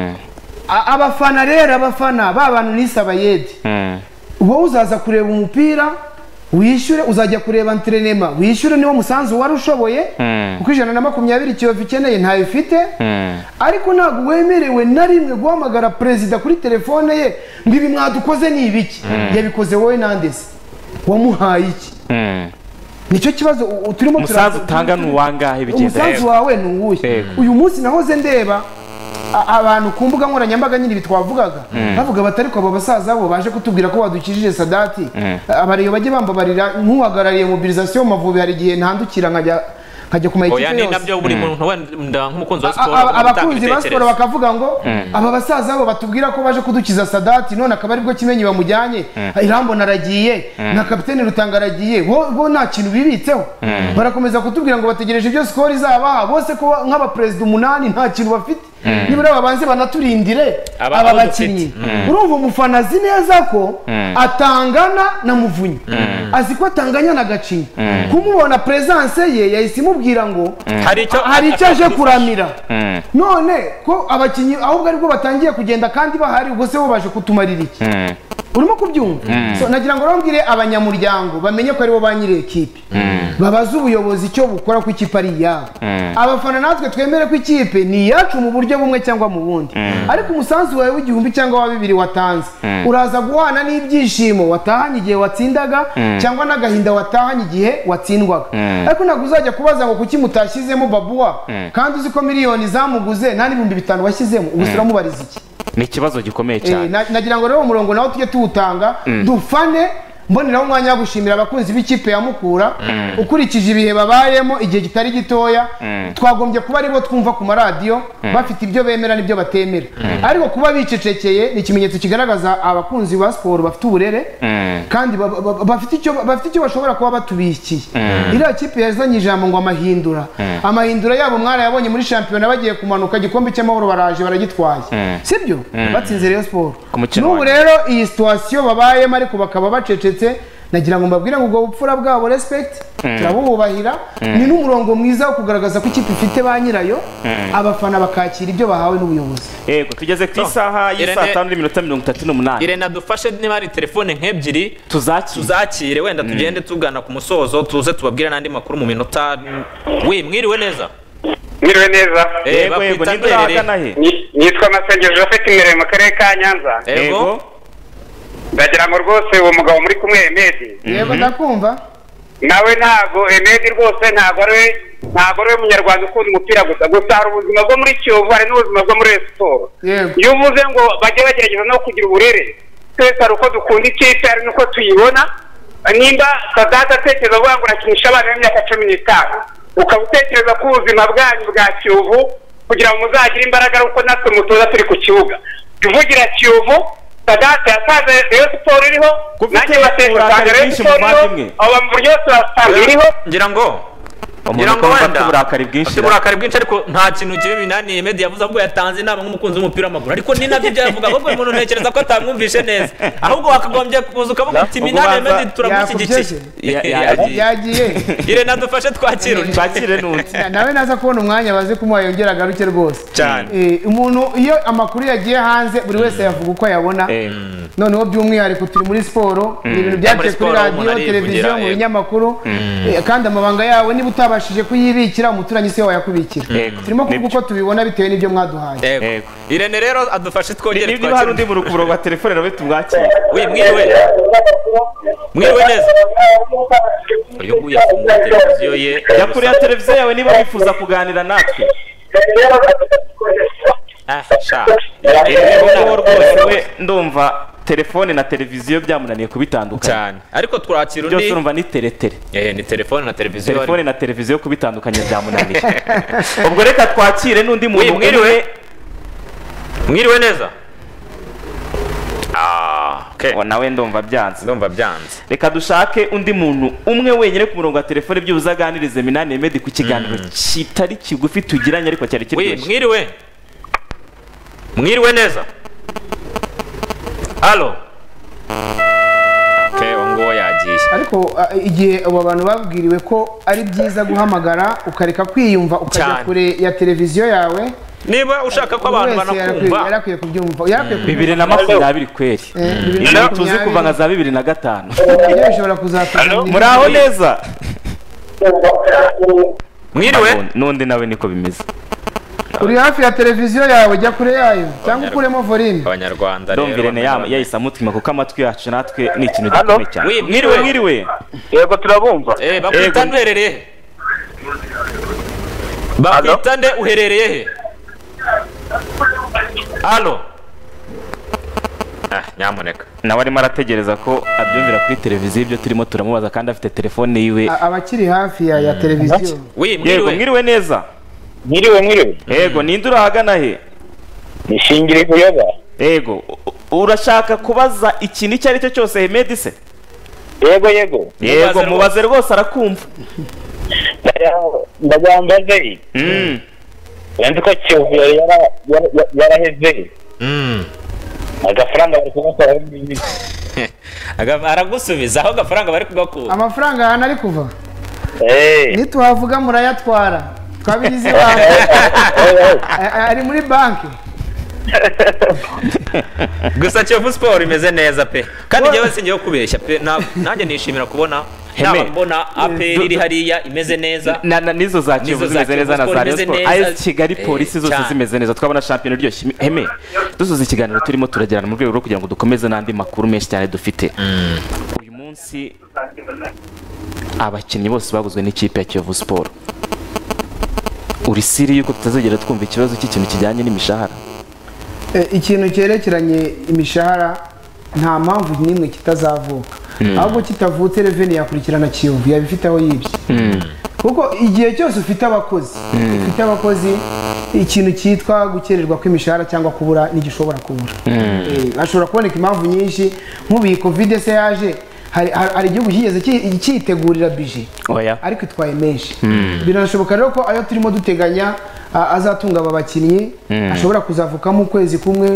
Abafana rero abafana babantu nisaba yedi, wowe uzaza kureba umupira wishyure, uzajya kureba entraînement wishyure, niwo musanzu wari ushoboye, kuko 120 Kiyovu ikeneye ntayo ifite. Ariko ntabwo wemerewe na rimwe guhamagara perezida kuri telefone ye ngo ibi mwadukoze ni ibiki. Yabikoze wowe nandese wamuhaye iki? Nicyo kibazo turimo musanzu tanga nuwangahe bigenda. Umusanzu wawe nuwuhe? Uyu munsi nahoze ndeba abantu ku mbuga nkoranyambaga nyine bitwavugaga bavuga batari ko abo basaza bo baje kutubwira ko wadukijije Sadati, abariyo bajye bambabarira nk'uhagarariye mobilisation Mavubi. Hari gihe ntandukira nkajya ku mayikipe yose. Oya, nabyo buri muntu wenda nk'umukunzi wa sport, abakunzi ba sport bakavuga ngo aba basaza bo batubwira ko baje kudukiza Sadati, none akaba aribwo kimenyi bamujyanye, Irambo naragiye na kapiteni Rutanga aragiye, bo nta kintu bibitseho. Barakomeza kutubwira ngo bategereje ibyo score izaba bose ko nk'aba president 8 nta kintu bafite. nibura babanze banaturindire Aba aba dufite. bakinnyi urumva umufana azi neza ko atangana na Muvunyi azi ko atanganya na Gacinya kumubona presence ye yahise imubwira ngo hari icyo aje kuramira none ko abakinnyi ahubwo aribwo batangiye kugenda kandi bahari ubwo se bo baje kutumarira iki urimo kubyumva so nagira ngo bambwire abanyamuryango bamenye ko aribo ba nyiri ekipe babaza ubuyobozi icyo bukora ku ikipe ari iyabo abafana natwe twemere ko ikipe ni iyacu mu buryo bumwe cyangwa mu bundi ariko umusanzu wawe w'igihumbi cyangwa wa 2 watanze uraza guhana n'ibyishimo watahanye igihe watsindaga cyangwa n'agahinda watahanye igihe watsindwaga ariko ntabwo uzajya kubaza ngo kuki mutashyizemo Babuwa kandi uzi ko miliyoni zamuguze nta n'ibihumbi 5 washyizemo ubu turamubariza iki ni ikibazo gikomeye cyane nagira ngo rero umurongo nawo tujye tuwutanga dufane mboneraho umwanya wo gushimira abakunzi b'ikipe ya Mukura ukurikije ibihe babayemo igihe kitari gitoya twagombye kuba aribo twumva ku maradiyo bafite ibyo bemera n'ibyo batemera ariko kuba bicecekeye ni ikimenyetso kigaragaza abakunzi ba siporo bafite uburere kandi bafite icyo bashobora kuba batubikiye iriya kipe yazanye ijambo ngo amahindura yabo mwara yabonye muri shampiyona bagiye kumanuka igikombe cy'amahoro baraje baragitwaye sibyo batsinze Rayon Sport n'ubu rero iyi situation babayemo ariko bakaba bacecetse nagira ngo mbabwire ngo ubwo bupfura bwabo respect turabubahira ni n'umurongo mwiza wo kugaragaza ko ikipe ifite ba nyirayo abafana bakakira ibyo bahawe n'ubuyobozi yego tugeze ku isaha y'isa 5:38 Irene adufashe niba ari telefone nk'ebyiri tuzakire wenda tugende tugana ku musozo tuze tubabwire n'andi makuru mu minota mwiriwe neza Mwiriwe neza. Yego ninduragana he? Nitwa Masengeje Joseph Mirere mu karere ka Nyanza. Yego. Ndagira ngo rwose uwo mugabo muri kumwe Emedi. Yego ndakumva. Nawe ntago Emedi rwose ntago ari umunyarwanda ukunda umupira gusa hari ubuzima bwo muri Kiyovu hari n'ubuzima bwo muri siporo. Iyo uvuze ngo bajye bagerageza no kugira uburere twese ari uko dukunda ikipe ari nuko tuyibona nimba Sadata atekereza ngo urakinisha abana b'imyaka 15 ukaba utekereza ko ubuzima bwanyu bwa Kiyovu kugira ngo muzagire imbaraga uko natwe mutoza turi ku kibuga tuvugira Kiyovu Sadata yasaze Rayon Sport iriho nanjye batekereza cyane Rayon Sport abo mu buryo twasanze iriho ngira ngo uburakari bwinshi ariko nta kintu kibi Minani Emedi yavuze ahubwo yatanze inama nk'umukunzi w'umupira w'amaguru ariko ni nabyo byavuga ahubwo umuntu ntekereza ko atamwumvishe neza ahubwo wakagombye kuza ukavuga ati Minani Emedi turamushyigikiye yagiye Irene adufashe twakire n'undi nawe naza kubona umwanya baze kumuha yongera agaruke rwose cyane umuntu iyo amakuru yagiye hanze buri wese yavuga uko yabona noneho by'umwihariko turi muri siporo ni ibintu byaciye kuri radiyo televiziyo mu binyamakuru kandi amabanga yawe niba utabashije kuyibikira umuturanyi se wayakubikira turimo kuvuga uko tubibona bitewe n'ibyo mwaduhaye Irene rero adufashe twongere twakire hari undi mu rukuburo rwa telefone nawe tumwakire mwiriwe neza uyu nguyu yafunguye televiziyo ye yakuriye televiziyo yawe niba wifuza kuganira natwe rwose we ndumva telefone na televiziyo byamunaniye kubitandukanya cyane ariko twakira undi byose urumva ni teretere ni telefone na televiziyo telefone na televiziyo kubitandukanya byamunaniye ubwo reka twakire n'undi muntu mwiriwe neza nawe ndumva byanze reka dushake undi muntu umwe wenyine ku murongo wa telefone byubuze aganirize Minani Emedi ku kiganiro kitari kigufi tugiranye ariko cyari kiryoshye mwiriwe neza Halo. Ngo yagiye. Ariko igihe abo bantu babwiriwe ko ari byiza guhamagara ukareka kwiyumva ukajya kure ya televiziyo yawe. Niba ushaka ko abantu banakumva. Yarakwiye kubyumva. 2020 kweri. Tuzi kuva nka za 2005. Ibyo bishobora kuzatuma. Muraho neza. Mwiriwe nundi nawe niko bimeze. Uri hafi ya televiziyo yawe jya kure yayo cyangwa ukuremo volume abanyarwanda rero Irene yahise amutima kuko amatwi yacu natwe ni ikintu gikomeye cyane mwiriwe yego turabumva bakwita nduherereye bakwita nde uherereye he Halo nyamuneka nawe arimo arategereza ko abyumvira kuri televiziyo ibyo turimo turamubaza kandi afite telefone yiwe abakiri hafi ya televiziyo yego mwiriwe neza Mwiriwe. Yego ninde urahagana he? Nishingire kuyoba. Yego urashaka kubaza ikintu icyo ari cyo cyose Emedi se? Yego mubaze rwose arakumva. Ndagamba gayi. wenda ko Kiyovu yaraheze agafaranga bari kugakora aragusubiza aho agafaranga bari kugakura amafaranga ahantu ari kuva nituhavuga murayatwara twabigize ibanga ari muri banki gusa Kiyovu Sport imeze neza pe kandi njyewe singiye kubeshya pe nanjye nishimira kubona mbona APR iri hariya imeze neza nizo za Kiyovu zimeze neza na za Rayon Sport AS Kigali polisi zose zimeze neza twabona champion ryoshye Heme dusoza ikiganiro turimo turagirana mu rwego rwo kugira ngo dukomeze n'andi makuru menshi cyane dufite uyu munsi abakinnyi bose baguzwe n'ikipe ya Kiyovu Sport uri siri yuko tutazagera twumva ikibazo cy'ikintu kijyanye n'imishahara ikintu cyerekeranye imishahara nta mpamvu n'imwe kitazavuka ahubwo kitavutse reveni yakurikirana Kiyovu yabifite aho yibye kuko igihe cyose ufite abakozi ikintu cyitwa gukererwa kw'imishahara cyangwa kubura n'igishobora kubura hashobora kuboneka impamvu nyinshi nk'ubu covid se yaje hari igihugu kigeze cyitegurira bije ariko itwaye menshi biranashoboka rero ko ayo turimo duteganya azatunga aba bakinnyi ashobora kuzavukamo ukwezi kumwe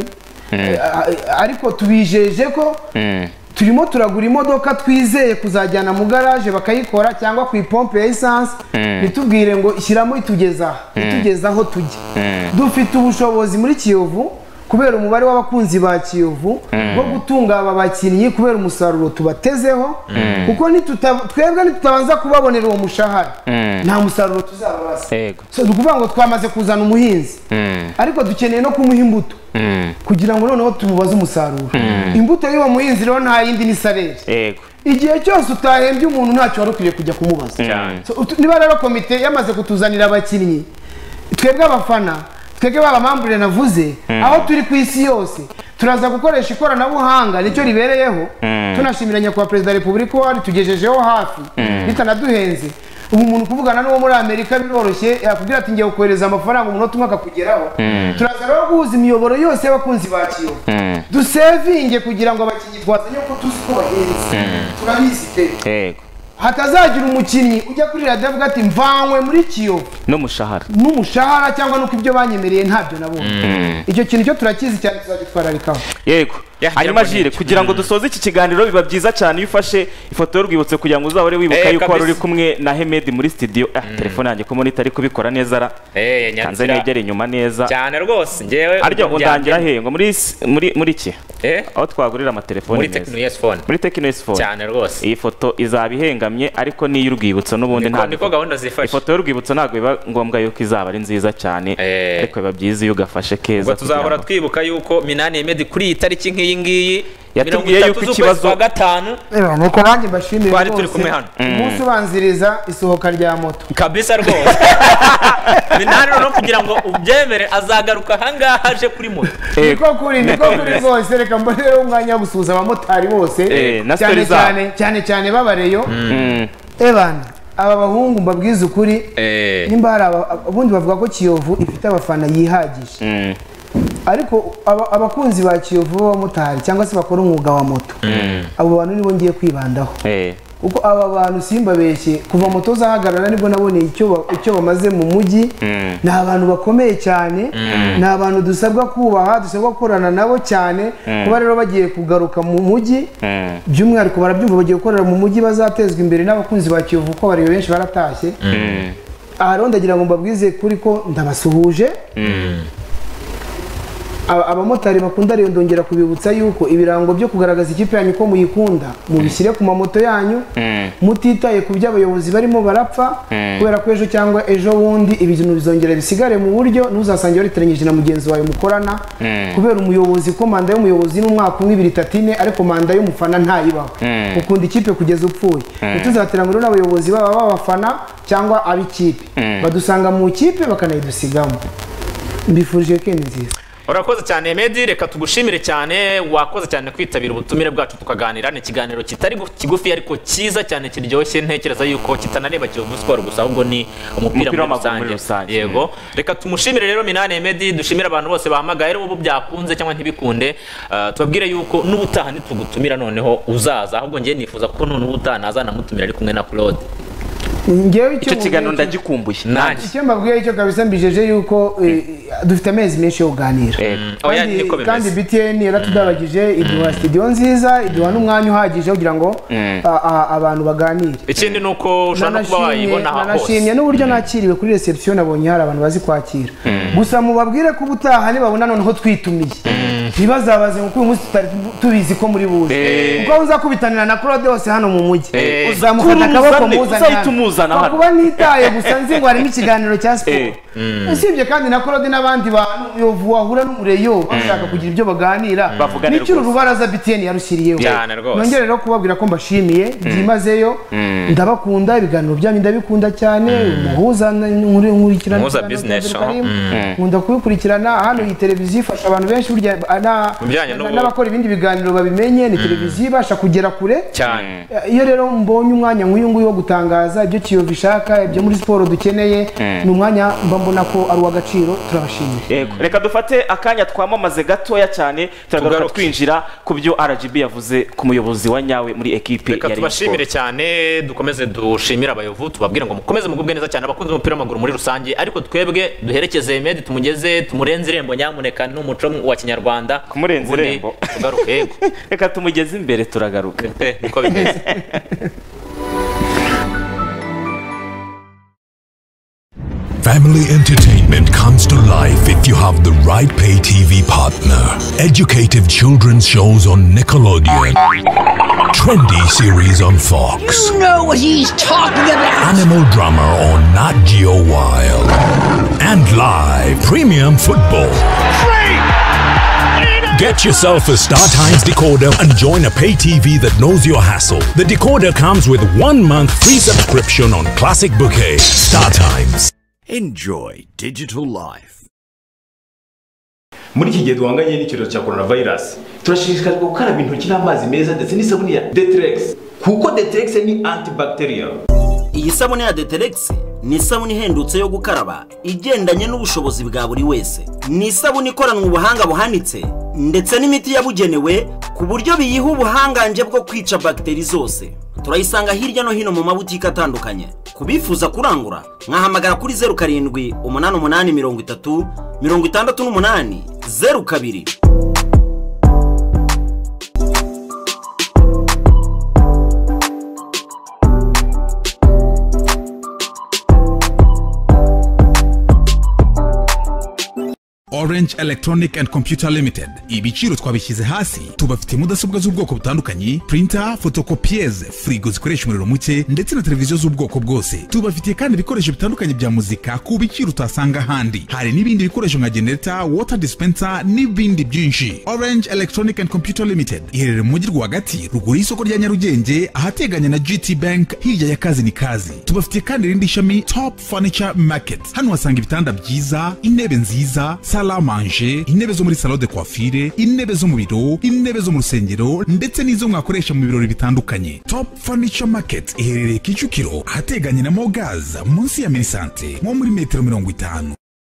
ariko tubijeje ko turimo turagura imodoka twizeye kuzajyana mu garage bakayikora cyangwa ku ipompe ya essence nitubwire ngo ishyiramo itugeza aho tujya dufite ubushobozi muri Kiyovu kubera umubare w'abakunzi ba Kiyovu bwo gutunga aba bakinnyi kubera umusaruro tubatezeho kuko twebwe nitutabanza kubabonera uwo mushahara nta musaruro tuzababaza so dukuvuga ngo twamaze kuzana umuhinzi ariko dukeneye no kumuha imbuto kugira ngo noneho tumubaze umusaruro imbuto y'uwo muhinzi rero nta yindi ni salere igihe cyose utahembye umuntu ntacyo wari ukwiye kujya kumubaza niba rero komite yamaze kutuzanira abakinnyi twebwe abafana twebwe babamambure navuze aho turi ku isi yose turaza gukoresha ikoranabuhanga nicyo ribereyeho tunashimira nyakubahwa perezida wa repubulika wari tugejejeho hafi bitanaduhenze ubu umuntu kuvugana n'uwo muri Amerika biroroshye yakubwira ati ngiye kohereza amafaranga umunota umwe akakugeraho turaza rero guhuza imiyoboro yose y'abakunzi ba Kiyovu dusevinge kugira ngo abakinnyi twazanye ko tuzi ko bahenze turabizi pe hatazagira umukinnyi ujya kuri radio avuga ati mvanywe muri Kiyovu n'umushahara cyangwa nuko ibyo banyemereye ntabyo nabonye icyo kintu cyo turakizi cyane tuzagitwararikaho yego hanyuma Jire kugira ngo dusoze iki kiganiro biba byiza cyane iyo ufashe ifoto y'urwibutso kugira ngo uzabare wibuka yuko wari uri kumwe na Hemedi muri studio telefone yanjye ko monitor ari kubikora neza ra kanze negere inyuma neza cyane rwose ngewe aryo undangira he ngo muri iki aho twagurira amatelefone muri Techno Phone muri Techno Phone cyane rwose iyi foto izaba ihengamye ariko ni y'urwibutso n'ubundi niko gahunda zifashe ifoto y'urwibutso ntabwo biba ngombwa yuko izaba ari nziza cyane ariko biba byiza iyo ugafashe keza tuzahora twibuka yuko Minani Hemedi kuri iyi tariki nk'iyi ngiyi yatubwiye yuko ikibazo wa gatanu nuko nanjye mbashimire twari turi kumwe hano umunsi ubanziriza isohoka rya moto kabisa rwose Minani no kugira ngo ubyemere azagaruka ahangaha aje kuri moto niko kuri rwose reka mbonere umwanya wo gusuhuza abamotari bose cyane babareyo ebana aba bahungu mbabwiza ukuri nimba hari ubundi bavuga ko Kiyovu ifite abafana yihagije ariko abakunzi ba Kiyovu b'abamotari cyangwa se bakora umwuga wa moto abo bantu nibo ngiye kwibandaho kuko aba bantu simbabeshye kuva moto zahagarara nibwo naboneye icyo bamaze mu mujyi ni abantu bakomeye cyane ni abantu dusabwa kubaha dusabwa gukorana nabo cyane kuba rero bagiye kugaruka mu mujyi by'umwihariko barabyumva bagiye gukorera mu mujyi bazatezwa imbere n'abakunzi ba Kiyovu ko bari benshi baratashye aha rero ndagira ngo mbabwize kuri ko ndabasuhuje abamotari bakunda rero ndongera kubibutsa yuko ibirango byo kugaragaza ikipe yanyu ko muyikunda mubishyire ku mamoto yanyu mutitaye ku byo abayobozi barimo barapfa kubera ko ejo cyangwa ejo bundi ibintu bizongera bisigare mu buryo ntuzasange wariteranyije na mugenzi wawe mukorana kubera umuyobozi ko manda y'umuyobozi n'umwaka umwe 2-3 ariko manda y'umufana ntayibaho ukunda ikipe kugeza upfuye ntituzatera ngo n'abayobozi baba babafana cyangwa abikipe badusanga mu kipe bakanayidusigamo mbifurije ko nziza urakoze cyane Hemedi reka tugushimire cyane wakoze cyane kwitabira ubutumire bwacu tukaganira ni ikiganiro kitari kigufi ariko cyiza cyane kiryoshye ntekereza yuko kitanareba Kiyovu Sport gusa ahubwo ni umupira muri rusange yego reka tumushimire rero Minani Hemedi dushimira abantu bose bahamagaye rero ubu byakunze cyangwa ntibikunde tubabwire yuko n'ubutaha nitugutumira noneho uzaza ahubwo ngiye nifuza ko none ubutaha nazana mutumira ari kumwe na Claude ngewe icyo kiganiro ndagikumbuye icyo mbabwiye cyo kabisa mbijeje yuko dufite amezi menshi yo kuganira kandi BTN yaratudabagije iduha studio nziza iduha n'umwanya uhagije kugira ngo abantu baganire ikindi nuko ushobora kuba wayibona hose nanashimye n'uburyo nakiriwe kuri reception nabonye hari abantu bazi kwakira gusa mubabwire ko ubutaha nibabona noneho twitumiye ntibazabaze kuko uyu munsi tutari tubizi ko muri buze kuko uzakubitanira na Claude hose hano mu mujyi uzamufata akaboko muzana kuba nitaye gusa nzi ngo harimo ikiganiro cya siporo usibye kandi na Claude n'abandi bantu wahura n'umureyo bashaka kugira ibyo baganira n'icyo urubaraza BTN yarushyiriyeho nongere rero kubabwira ko mbashimiye byimazeyo ndabakunda ibiganiro byanyu ndabikunda cyane umuhuza nkurikirana muhuza business nkunda kubikurikirana hano iyi televiziyo ifasha abantu benshi burya n'abakora ibindi biganiro babimenye ni televiziyo ibasha kugera kure cyane iyo rero mbonye umwanya nk'uyu nguyu wo gutangaza ibyo Kiyovu ishaka ibyo muri siporo dukeneye ni umwanya mbona ko ari uw'agaciro turabashimiye reka dufate akanya twamamaze gatoya cyane turagaruka twinjira ku byo RGB yavuze ku muyobozi wa nyawe muri ekipe ya Rayon. Reka tubashimire cyane dukomeze dushimira abayovu tubabwire ngo mukomeze mugubwe neza cyane abakunze umupira w'amaguru muri rusange ariko twebwe duherekeze Ahmed tumugeze tumurenze irembo nyamuneka n'umuco wa kinyarwanda kumurenza irembo tugaruke yego reka tumugeze imbere turagaruka niko bimeze. Family entertainment comes to life if you have the right pay TV partner. Educative children's shows on Nickelodeon. Trendy series on Fox. You know what he's talking about. Animal drama on Nat Geo Wild. And live premium football. Get yourself a StarTimes decoder and join a pay TV that knows your hassle. The decoder comes with 1 month free subscription on Classic Bouquet. StarTimes. Enjoy digital life. Muri iki gihe duhanganye n'icyorezo cya coronavirus turashishikarizwa gukaraba intoki n'amazi meza ndetse n'isabune ya Dettrex kuko Dettrex ni antibacterial. Iyi sabune ya Dettrex ni isabune ihendutse yo gukaraba igendanye n'ubushobozi bwa buri wese. Ni isabune ikoranwe ubuhanga buhanitse ndetse n'imiti yabugenewe ku buryo biyiha ubuhanganje bwo kwica bakteri zose. Turayisanga hirya no hino mu mabutike atandukanye. Kubifuza kurangura mwahamagara kuri 0788306802. Orange Electronic and Computer Limited. Ibiciro twabishyize hasi. Tubafite mudasobwa z'ubwoko butandukanye, printer, photocopiers, frigo zikoresha umuriro muke ndetse na televiziyo z'ubwoko bwose. Tubafitiye kandi ibikoresho bitandukanye bya muzika ku biciro utasanga handi. Hari n'ibindi bikoresho nka generator, water dispenser n'ibindi byinshi. Orange Electronic and Computer Limited iherereye mu mujyi rwagati ruguru y'isoko rya Nyarugenge ahateganye na GT Bank hirya ya Kazi ni Kazi. Tubafitiye kandi irindi shami Top Furniture Market. Hano wasanga ibitanda byiza, intebe nziza, salle à manger, intebe zo muri salon de coiffure, intebe zo mu biro, intebe zo mu rusengero ndetse n'izo mwakoresha mu birori bitandukanye. Top Furniture Market iherereye Kicukiro ahateganye na Mogaz munsi ya Minisante nko muri metero 50.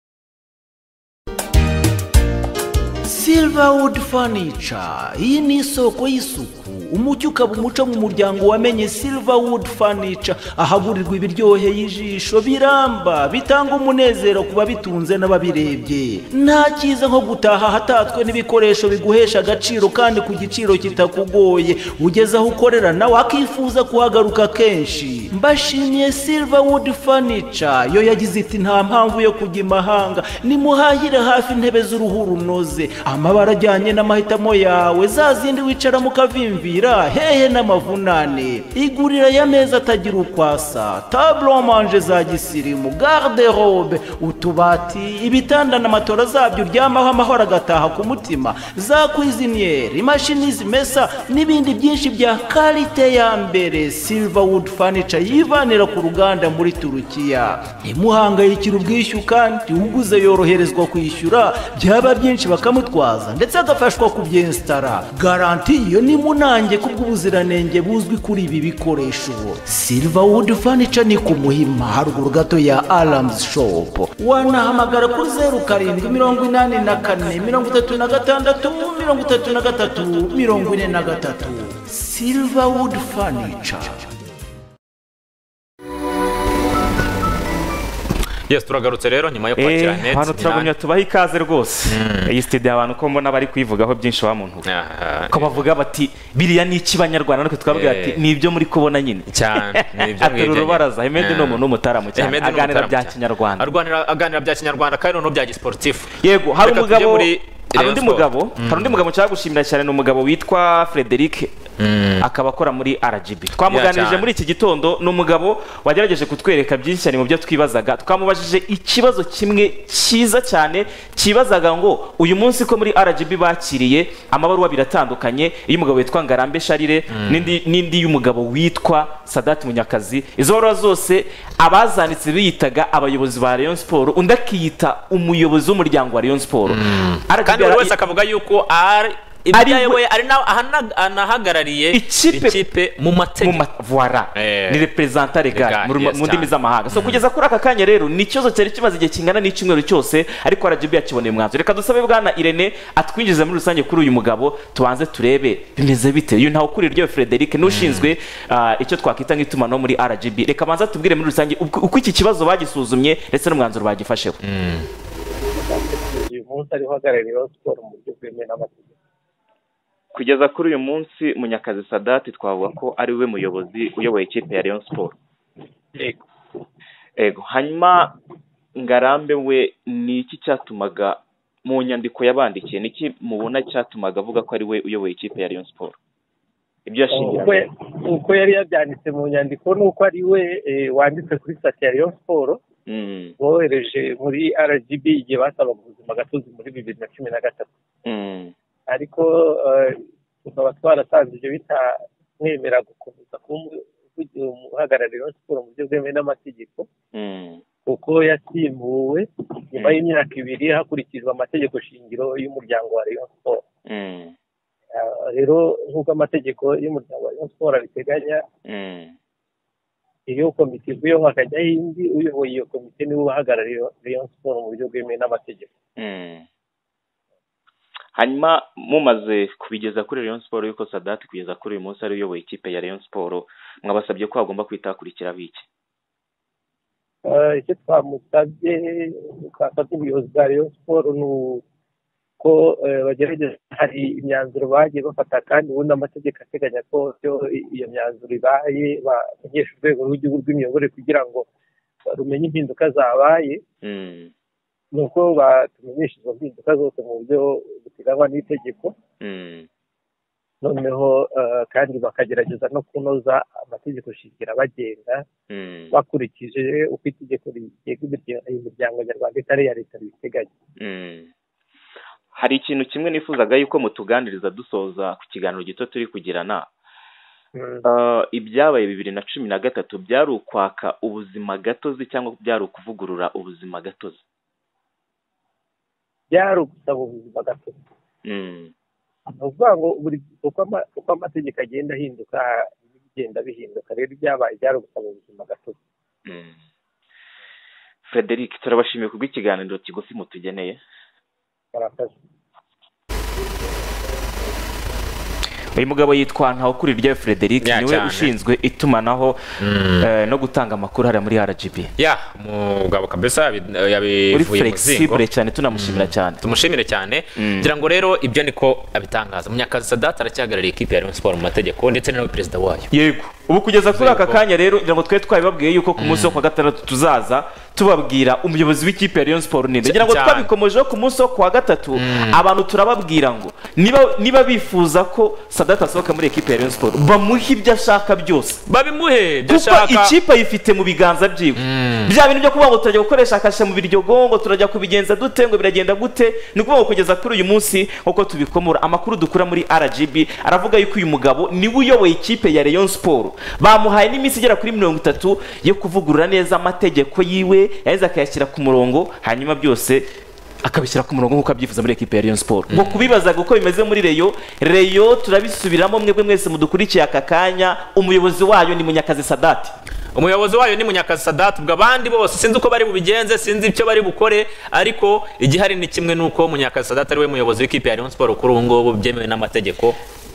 Silverwood Furniture, iyi ni isoko y'isuku umucyo ukaba umuco mu muryango wamenye Silverwood Furniture, ahagurirwa ibiryohe y'ijisho biramba bitanga umunezero kuba bitunze n'ababirebye. Nta cyiza nko gutaha hatatswe n'ibikoresho biguhesha agaciro kandi ku giciro kitakugoye, ugeze aho ukorera nawe akifuza kuhagaruka kenshi. Mbashimiye Silverwood Furniture, yo yagize iti nta mpamvu yo kujya imahanga, nimuhahire hafi intebe z'uruhu runoze, amabara ajyanye n'amahitamo yawe, za zindi wicara mukavimvira hehe n'amavunane. Igurira y'ameza atagira ukwasa, table manger za gisirimu, garde robe, utubati, ibitanda na matora zabyo uryamaho amahoro agataha ku mutima, za cuisiniere, imashini zimesa n'ibindi byinshi bya kalite ya mbere. Silverwood Furniture yivanira ku ruganda muri Turukiya. Imuhangayikira ubwishyu kandi uguze yoroherezwa kwishyura, byaba byinshi bakamutwaza ndetse agafashwa kubyinstara. Garanti yo ni munange kubw'ubuziranenge buzwi kuri ibi bikoresho. Silverwood Furniture ni ku Muhima haruguru gato ya Alarms Shop. Wanahamagara kuri 0784363343. Silverwood Furniture. yes turagarutse rero nyuma yo kwakira net hano turabonye tubaha ikaze rwose iyi studio abantu ko mbona bari kwivugaho byinshi wa muntu ko bavuga bati biriya ni iki banyarwanda natwe twabwira ati ni ibyo muri kubona nyine cyane ni ibyo ngibyo rubaraza Hemedi no muntu umutaramu cyane aganira bya kinyarwanda aganira bya kinyarwanda kandi no bya gisportif yego hari undi mugabo nshaka gushimira cyane, ni umugabo witwa Frederic akaba akora muri RGB. Twamuganirije muri iki gitondo, ni umugabo wagerageje kutwereka byinshi cyane mu byo twibazaga. Twamubajije ikibazo kimwe cyiza cyane kibazaga ngo uyu munsi ko muri RGB bakiriye amabaruwa biratandukanye, iyo umugabo witwa Ngarambe Charire n'indi y'umugabo witwa Sadat Munyakazi. Izo baruwa zose abazanditse biyitaga abayobozi ba Rayon Sport, undi akiyita umuyobozi w'umuryango wa Rayon Sport. Kandi buri wese akavuga yuko ari anahagarariye ikipe mu mategeko, voilà ni representant legal mu ndimi z'amahanga. So kugeza kuri aka kanya rero ni ikibazo cyari kimaze igihe kingana n'icyumweru cyose, ariko RGB yakiboneye umwanzuro. Reka dusabe bwana Irene atwinjize muri rusange kuri uyu mugabo, tubanze turebe bimeze bite. Uyu ntawe kuri ryo Frederic n'ushinzwe icyo twakwita nk'itumanaho muri RGB. Reka banza tubwire muri rusange uko iki kibazo bagisuzumye ndetse n'umwanzuro bagifasheho. Uyu munsi ariho hagarariye Rayon Sport mu buryo bwemewe n'amategeko. Kugeza kuri uyu munsi Munyakazi Sadat twavuga ko ari we muyobozi uyoboye ikipe ya Rayon Sport. Ego hanyuma Ngarambe we ni iki cyatumaga mu nyandiko yabandikiye, niki mubona cyatumaga avuga ko ari we uyoboye ikipe ya Rayon Sport? Ibyo yashingira uko yari yabyanditse mu nyandiko nuko ari we wanditse kuri site ya Rayon Sport bohereje muri RGB igihe basabaga ubuzima gatozi muri 2013. Ariko tukaba twarasanze ibyo bitamwemera gukomeza guhagararira Rayon Sport mu buryo bwemewe n'amategeko, kuko yasimbuwe nyuma y'imyaka 2 hakurikijwe amategeko shingiro y'umuryango wa Rayon Sport. Rero nk'uko amategeko y'umuryango wa Rayon Sport abiteganya, iyo komite ivuyeho hakajyaho indi, uyoboye iyo komite niwe uhagarariye Rayon Sport mu buryo bwemewe n'amategeko. Hanyuma mumaze kubigeza kuri Rayon Sport yuko Sadat kugeza kuri uyu munsi ari uyoboye ikipe ya Rayon Sport, mwabasabye ko agomba kwitakurikira biki? Icyo twamusabye twafata ubuyobozi bwa Rayon Sport nuko bagerageza, hari imyanzuro bagiye bafata kandi ubundi amategeko ateganya ko iyo myanzuro ibaye bamenyesha urwego rw'igihugu rw'imiyoborere kugira ngo rumenye impinduka zabaye. Nuko batumenyesha izo mpinduka zose mu buryo buteganywa n'itegeko, noneho kandi bakagerageza no kunoza amategeko shingiro abagenga bakurikije uko itegeko rigenga imiryango nyarwanda itari iya leta ribiteganya. Hari ikintu kimwe nifuzaga yuko mutuganiriza dusoza ku kiganiro gito turi kugirana. Ibyabaye 2013 byari ukwaka ubuzima gatozi cyangwa byari ukuvugurura ubuzima gatozi? Byari ugusaba ubuzima gatozi. Uvuga ngo uko amategeko agenda ahinduka bigenda bihinduka, rero ibyabaye byari ugusaba ubuzima gatozi. Frederic, turabashimiye kubw'ikiganiro kigufi mutugeneye. Uyu mugabo yitwa Ntawukuri rya Frederic, niwe ushinzwe itumanaho no gutanga amakuru hariya muri RGB. Mugabo kabisa yabivuye flexible cyane, tunamushimira cyane. Tumushimire cyane. Ngira ngo rero ibyo niko abitangaza. Munyakazi Sadat aracyagarariye ikipe ya Rayon Sport mu mategeko ndetse na perezida wayo. Yego. Ubu kugeza kuri aka kanya rero ngira ngo twe twabibabwiye yuko ku munsi wo kwa gatandatu tuzaza tubabwira umuyobozi w'ikipe ya Rayon Sport ninde. Ngira ngo twabikomojeho ku munsi wo kwa gatatu, abantu turababwira ngo niba bifuza ko Sadat asohoka muri ekipe ya Rayon Sport bamuhe ibyo ashaka byose, babimuhe ibyo ashaka, kuko ikipe yifite mu biganza byiwe. Bya bintu byo kuvuga ngo turajya gukoresha akasha mu biryogo, ngo turajya kubigenza dute, ngo biragenda gute, ni ukuvuga ngo kugeza kuri uyu munsi uko tubikomora amakuru dukura muri RGB aravuga yuko uyu mugabo niwe uyoboye ikipe ya Rayon Sport. Bamuhaye n'iminsi igera kuri 30 yo kuvugurura neza amategeko yiwe, yaheze akayashyira ku murongo, hanyuma byose akabishyira ku murongo nk'uko abyifuza muri ekipe ya Rayon Sport. Ngo kubibazaga uko bimeze muri Rayon turabisubiramo, mwebwe mwese mudukurikiye aka kanya, umuyobozi wayo ni Munyakazi Sadat. Umuyobozi wayo ni Munyakazi Sadat, ubwo abandi bose sinzi uko bari bubigenze, sinzi icyo bari bukore, ariko igihari ni kimwe nuko Munyakazi Sadat ari we muyobozi w'ikipe ya Rayon Sport kuri ubu ngubu byemewe n'amategeko.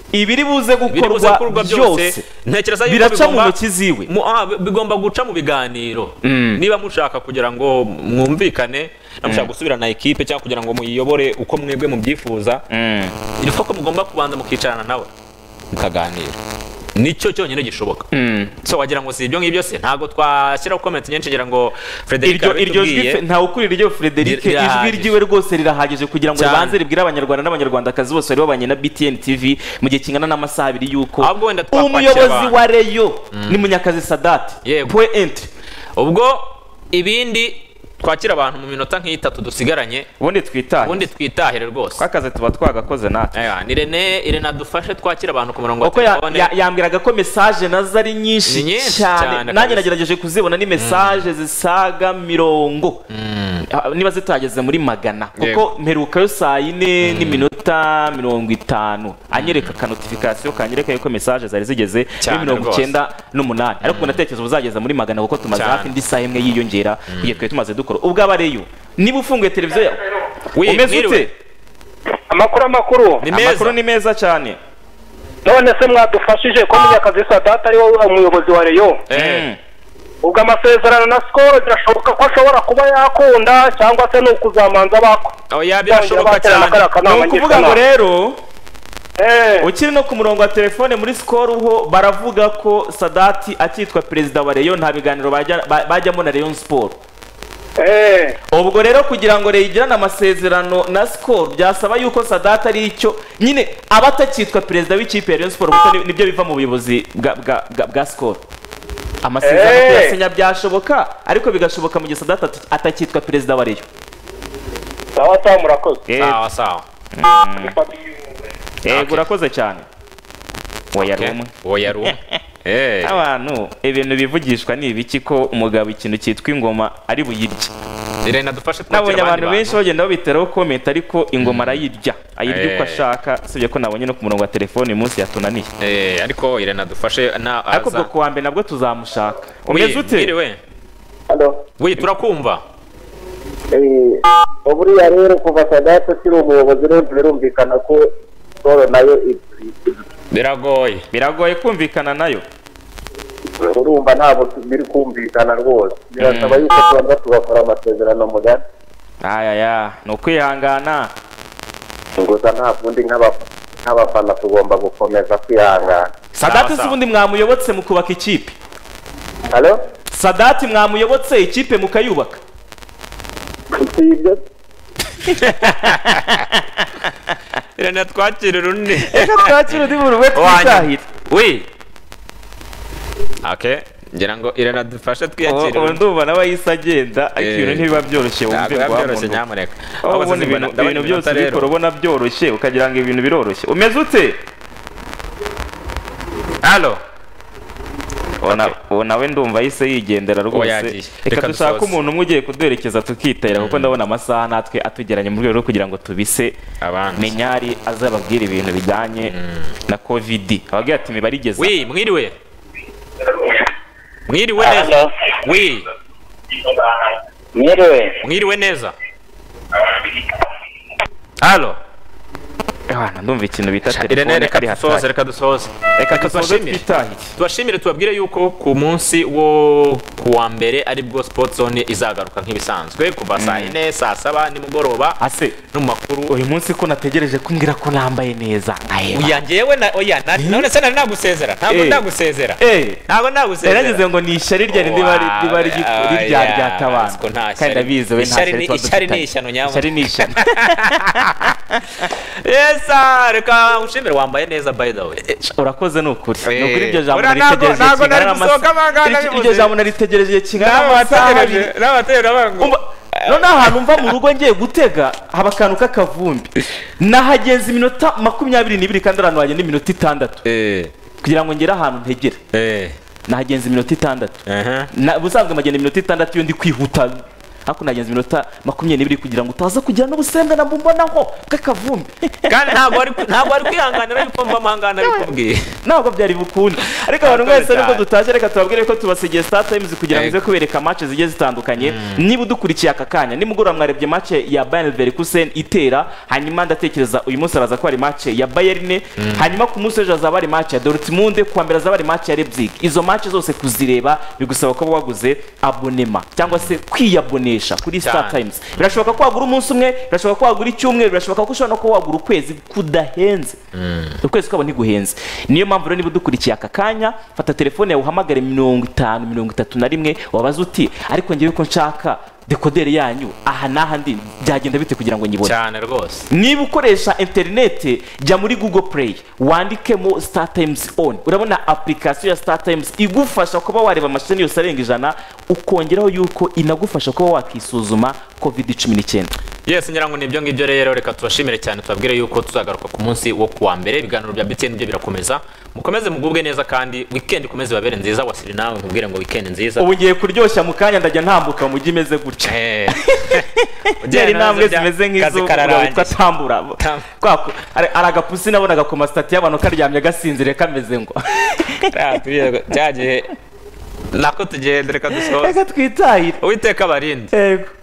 ibiri buze gukorwa byose ntekereza yuko biraca mu ntoki ziwe bigomba guca mu biganiro niba mushaka kugira ngo mwumvikane namushaka gusubirana ekipe cyangwa kugira ngo muyiyobore uko mwebwe mubyifuza ni ko mugomba kubanza mukicarana nawe mukaganira nicyo cyonyine gishoboka so wagira ngo si ibyo ngibyo se ntago twashyiraho comment nyinshi ngira ngo Frederic iryo jwi ntawe ukurira iryo Frederic ijwi ryiwe rwose rirahagije kugira ngo ribanze ribwire abanyarwanda n'abanyarwandakazi bose bari babanye na BTN TV mu gihe kingana n'amasaha 2 yuko umuyobozi wa Rayon ni Munyakazi Sadat point entry ubwo ibindi twakira abantu mu minota nk'itatu dusigaranye ubundi twitahire rwose twakaze tuba twagakoze natwe ni Irene adufashe twakira abantu ku murongo wa telefone yambwiraga ko message nazo ari nyinshi cyane nanjye nagerageje kuzibona ni message zisaga 100 niba zitageze muri 100 kuko mperuka yo saa 4 n'iminota 50 anyereka ka notification kanyereka yuko message zari zigeze muri 98 ariko natekereza uzageza muri 100 kuko tumaze hafi ndi saa imwe yiyongera kugiye twe tumaze ubwo abareyo niba ufunguye televiziyo yawe umeze ute amakuru ni meza cyane none se mwadufashije ko Munyakazi Sadat ari wowe umuyobozi wa Rayon ubwo amasezerano na Skol birashoboka ko ashobora kuba yakunda cyangwa se nuko uzamanza bako birashoboka cyane ni ukuvuga ngo rero ukiri no ku murongo wa telefone muri Skol ho baravuga ko Sadat akitwa perezida wa Rayon nta biganiro bajyamo na Rayon Sport ubwo rero kugira ngo reyigirane amasezerano na Skol byasaba yuko Sadat ari icyo nyine aba atakitwa perezida w'ikipe ya Rayon Sport kuko nibyo biva mu buyobozi bwa Skol amasezerano kuyasinya byashoboka ariko bigashoboka mu gihe Sadat atakitwa perezida wa Rayon sawa murakoze sawa urakoze cyane oya rumwe abantu ibintu bivugishwa ni ibiki ko umugabo ikintu cyitwa ingoma ari buyirye Irene adufashe nabonye abantu benshi bagenda babiteraho comment ariko ingoma arayirya uko ashaka sibye ko nabonye no ku murongo wa telefone umunsi yatunaniye ariko Irene adufashe ariko bwo kuwa mbere nabwo tuzamushaka umeze ute turakumva buriya rero kuva Sadat akiri umuyobozi rero birumvikana ko Skol nayo biragoye kumvikana nayo urumva ntabwo biri kumvikana rwose birasaba yuko tubanza tugakora amasezerano mugari ni ukwihangana gusa nta kundi nk'abafana tugomba gukomeza kwihangana Sadat si ubundi mwamuyobotse mu kubaka ikipe Sadat mwamuyobotse ikipe mukayubaka sibyo Irene twakira urundi twakira undi muntu we twitahira ngira ngo Irene adufashe twiyakire ndumva nawe yise agenda ariko ibintu ntibiba byoroshye wumve byoroshye nyamuneka ibintu byose bikora ubona byoroshye ukagira ngo ibintu biroroshye umeze ute ubu nawe ndumva yise yigendera rwose reka dushake umuntu umwe ugiye kuduherekeza tukitahira kuko ndabona amasaha natwe atugeranye mu rwego rwo kugira ngo tubise Menyari azababwira ibintu bijyanye na covid ababwira ati imibare igeze mwiriwe neza mwiriwe neza ndumva ikintu bita telefone reka dusoze tubashimire tubabwire yuko ku munsi wo kuwa mbere aribwo Sport Zone izagaruka nk'ibisanzwe kuva saa 4 saa 7 nimugoroba no mu makuru uyu munsi ko nategereje kumbwira ko nambaye neza ngewe none se nagusezera ntabwo ndagusezera nageze ngo ni ishyari rya rindi bari ryatabana kandi ndabizi we ishyari ni ishyano ishyari ni ishyano reka ushimire wambaye neza by the way urakoze nukuri iryo jambo naritegereje kingana amasaha none ahantu mva mu rugo ngiye gutega haba akantu k'akavumbi nahageze iminota 22 kandi ahantu hagenda iminota 6 kugira ngo ngere ahantu ntegera nahagenze iminota 6 ubusanzwe magenda iminota 6 iyo ndi kwihuta ariko nagenza iminota 20 kugira ngo utaza kugira n'ubusembwa na mbonaho bw'akavumbi kandi ntabwo ari kwihanganira yuko mbamangana bikubwiye ntabwo byari bukunda ariko abantu mwese nubwo dutaje reka tubabwire ko tubasigiye Star Times kugira ngo ize kubereka match zigiye zitandukanye niba udukurikiye aka kanya nimugoroba mwarebye match ya Bayern Leverkusen itera hanyuma ndatekereza uyu munsi araza ko ari match ya Bayern hanyuma ku munsi ejo azaba ari match ya Dortmund ku mbere azaba ari match ya Leipzig izo match zose kuzireba bigusaba ko waguze abonema cyangwa se kwiyabonesha kuri Star Times birashoboka ko wagura umunsi umwe birashoboka ko wagura icyumweru birashoboka ko ushobora no ko wagura ukwezi kudahenze ukwezi kwabo ntiguhenze niyo mpamvu rero niba udukurikiye aka kanya fata telefone yawe uhamagare 5031 wabaza uti ariko ngiye ko nshaka dekoderi yanyu aha n'ahandi byagenda bite kugira ngo nyibone cyane rwose niba ukoresha interineti jya muri Google Play wandikemo Star Times on urabona application ya Star Times igufasha kuba wareba amasheni yose arenga 100 ukongeraho yuko inagufasha kuba wakisuzuma COVID-19 yes ngira ngo nibyo ngibyo rero reka tubashimire cyane tubabwire yuko tuzagaruka ku munsi wo kuwa mbere ibiganiro bya BTN byo birakomeza mukomeze mugubwe neza kandi weekend ikomeze babere nziza wasiri nawe nkubwire ngo weekend nziza ubu ngiye kuryoshya mu kanya ndajya ntambuka mu gimeze gutya ugera intambwe zimeze nk'izo witwa tambura kwako aragapusi nabonaga ku mastati y'abantu karyamye gasinzire kameze ngo cyagiye nako tugende reka dusohoze reka twitahire Uwiteka barinde yego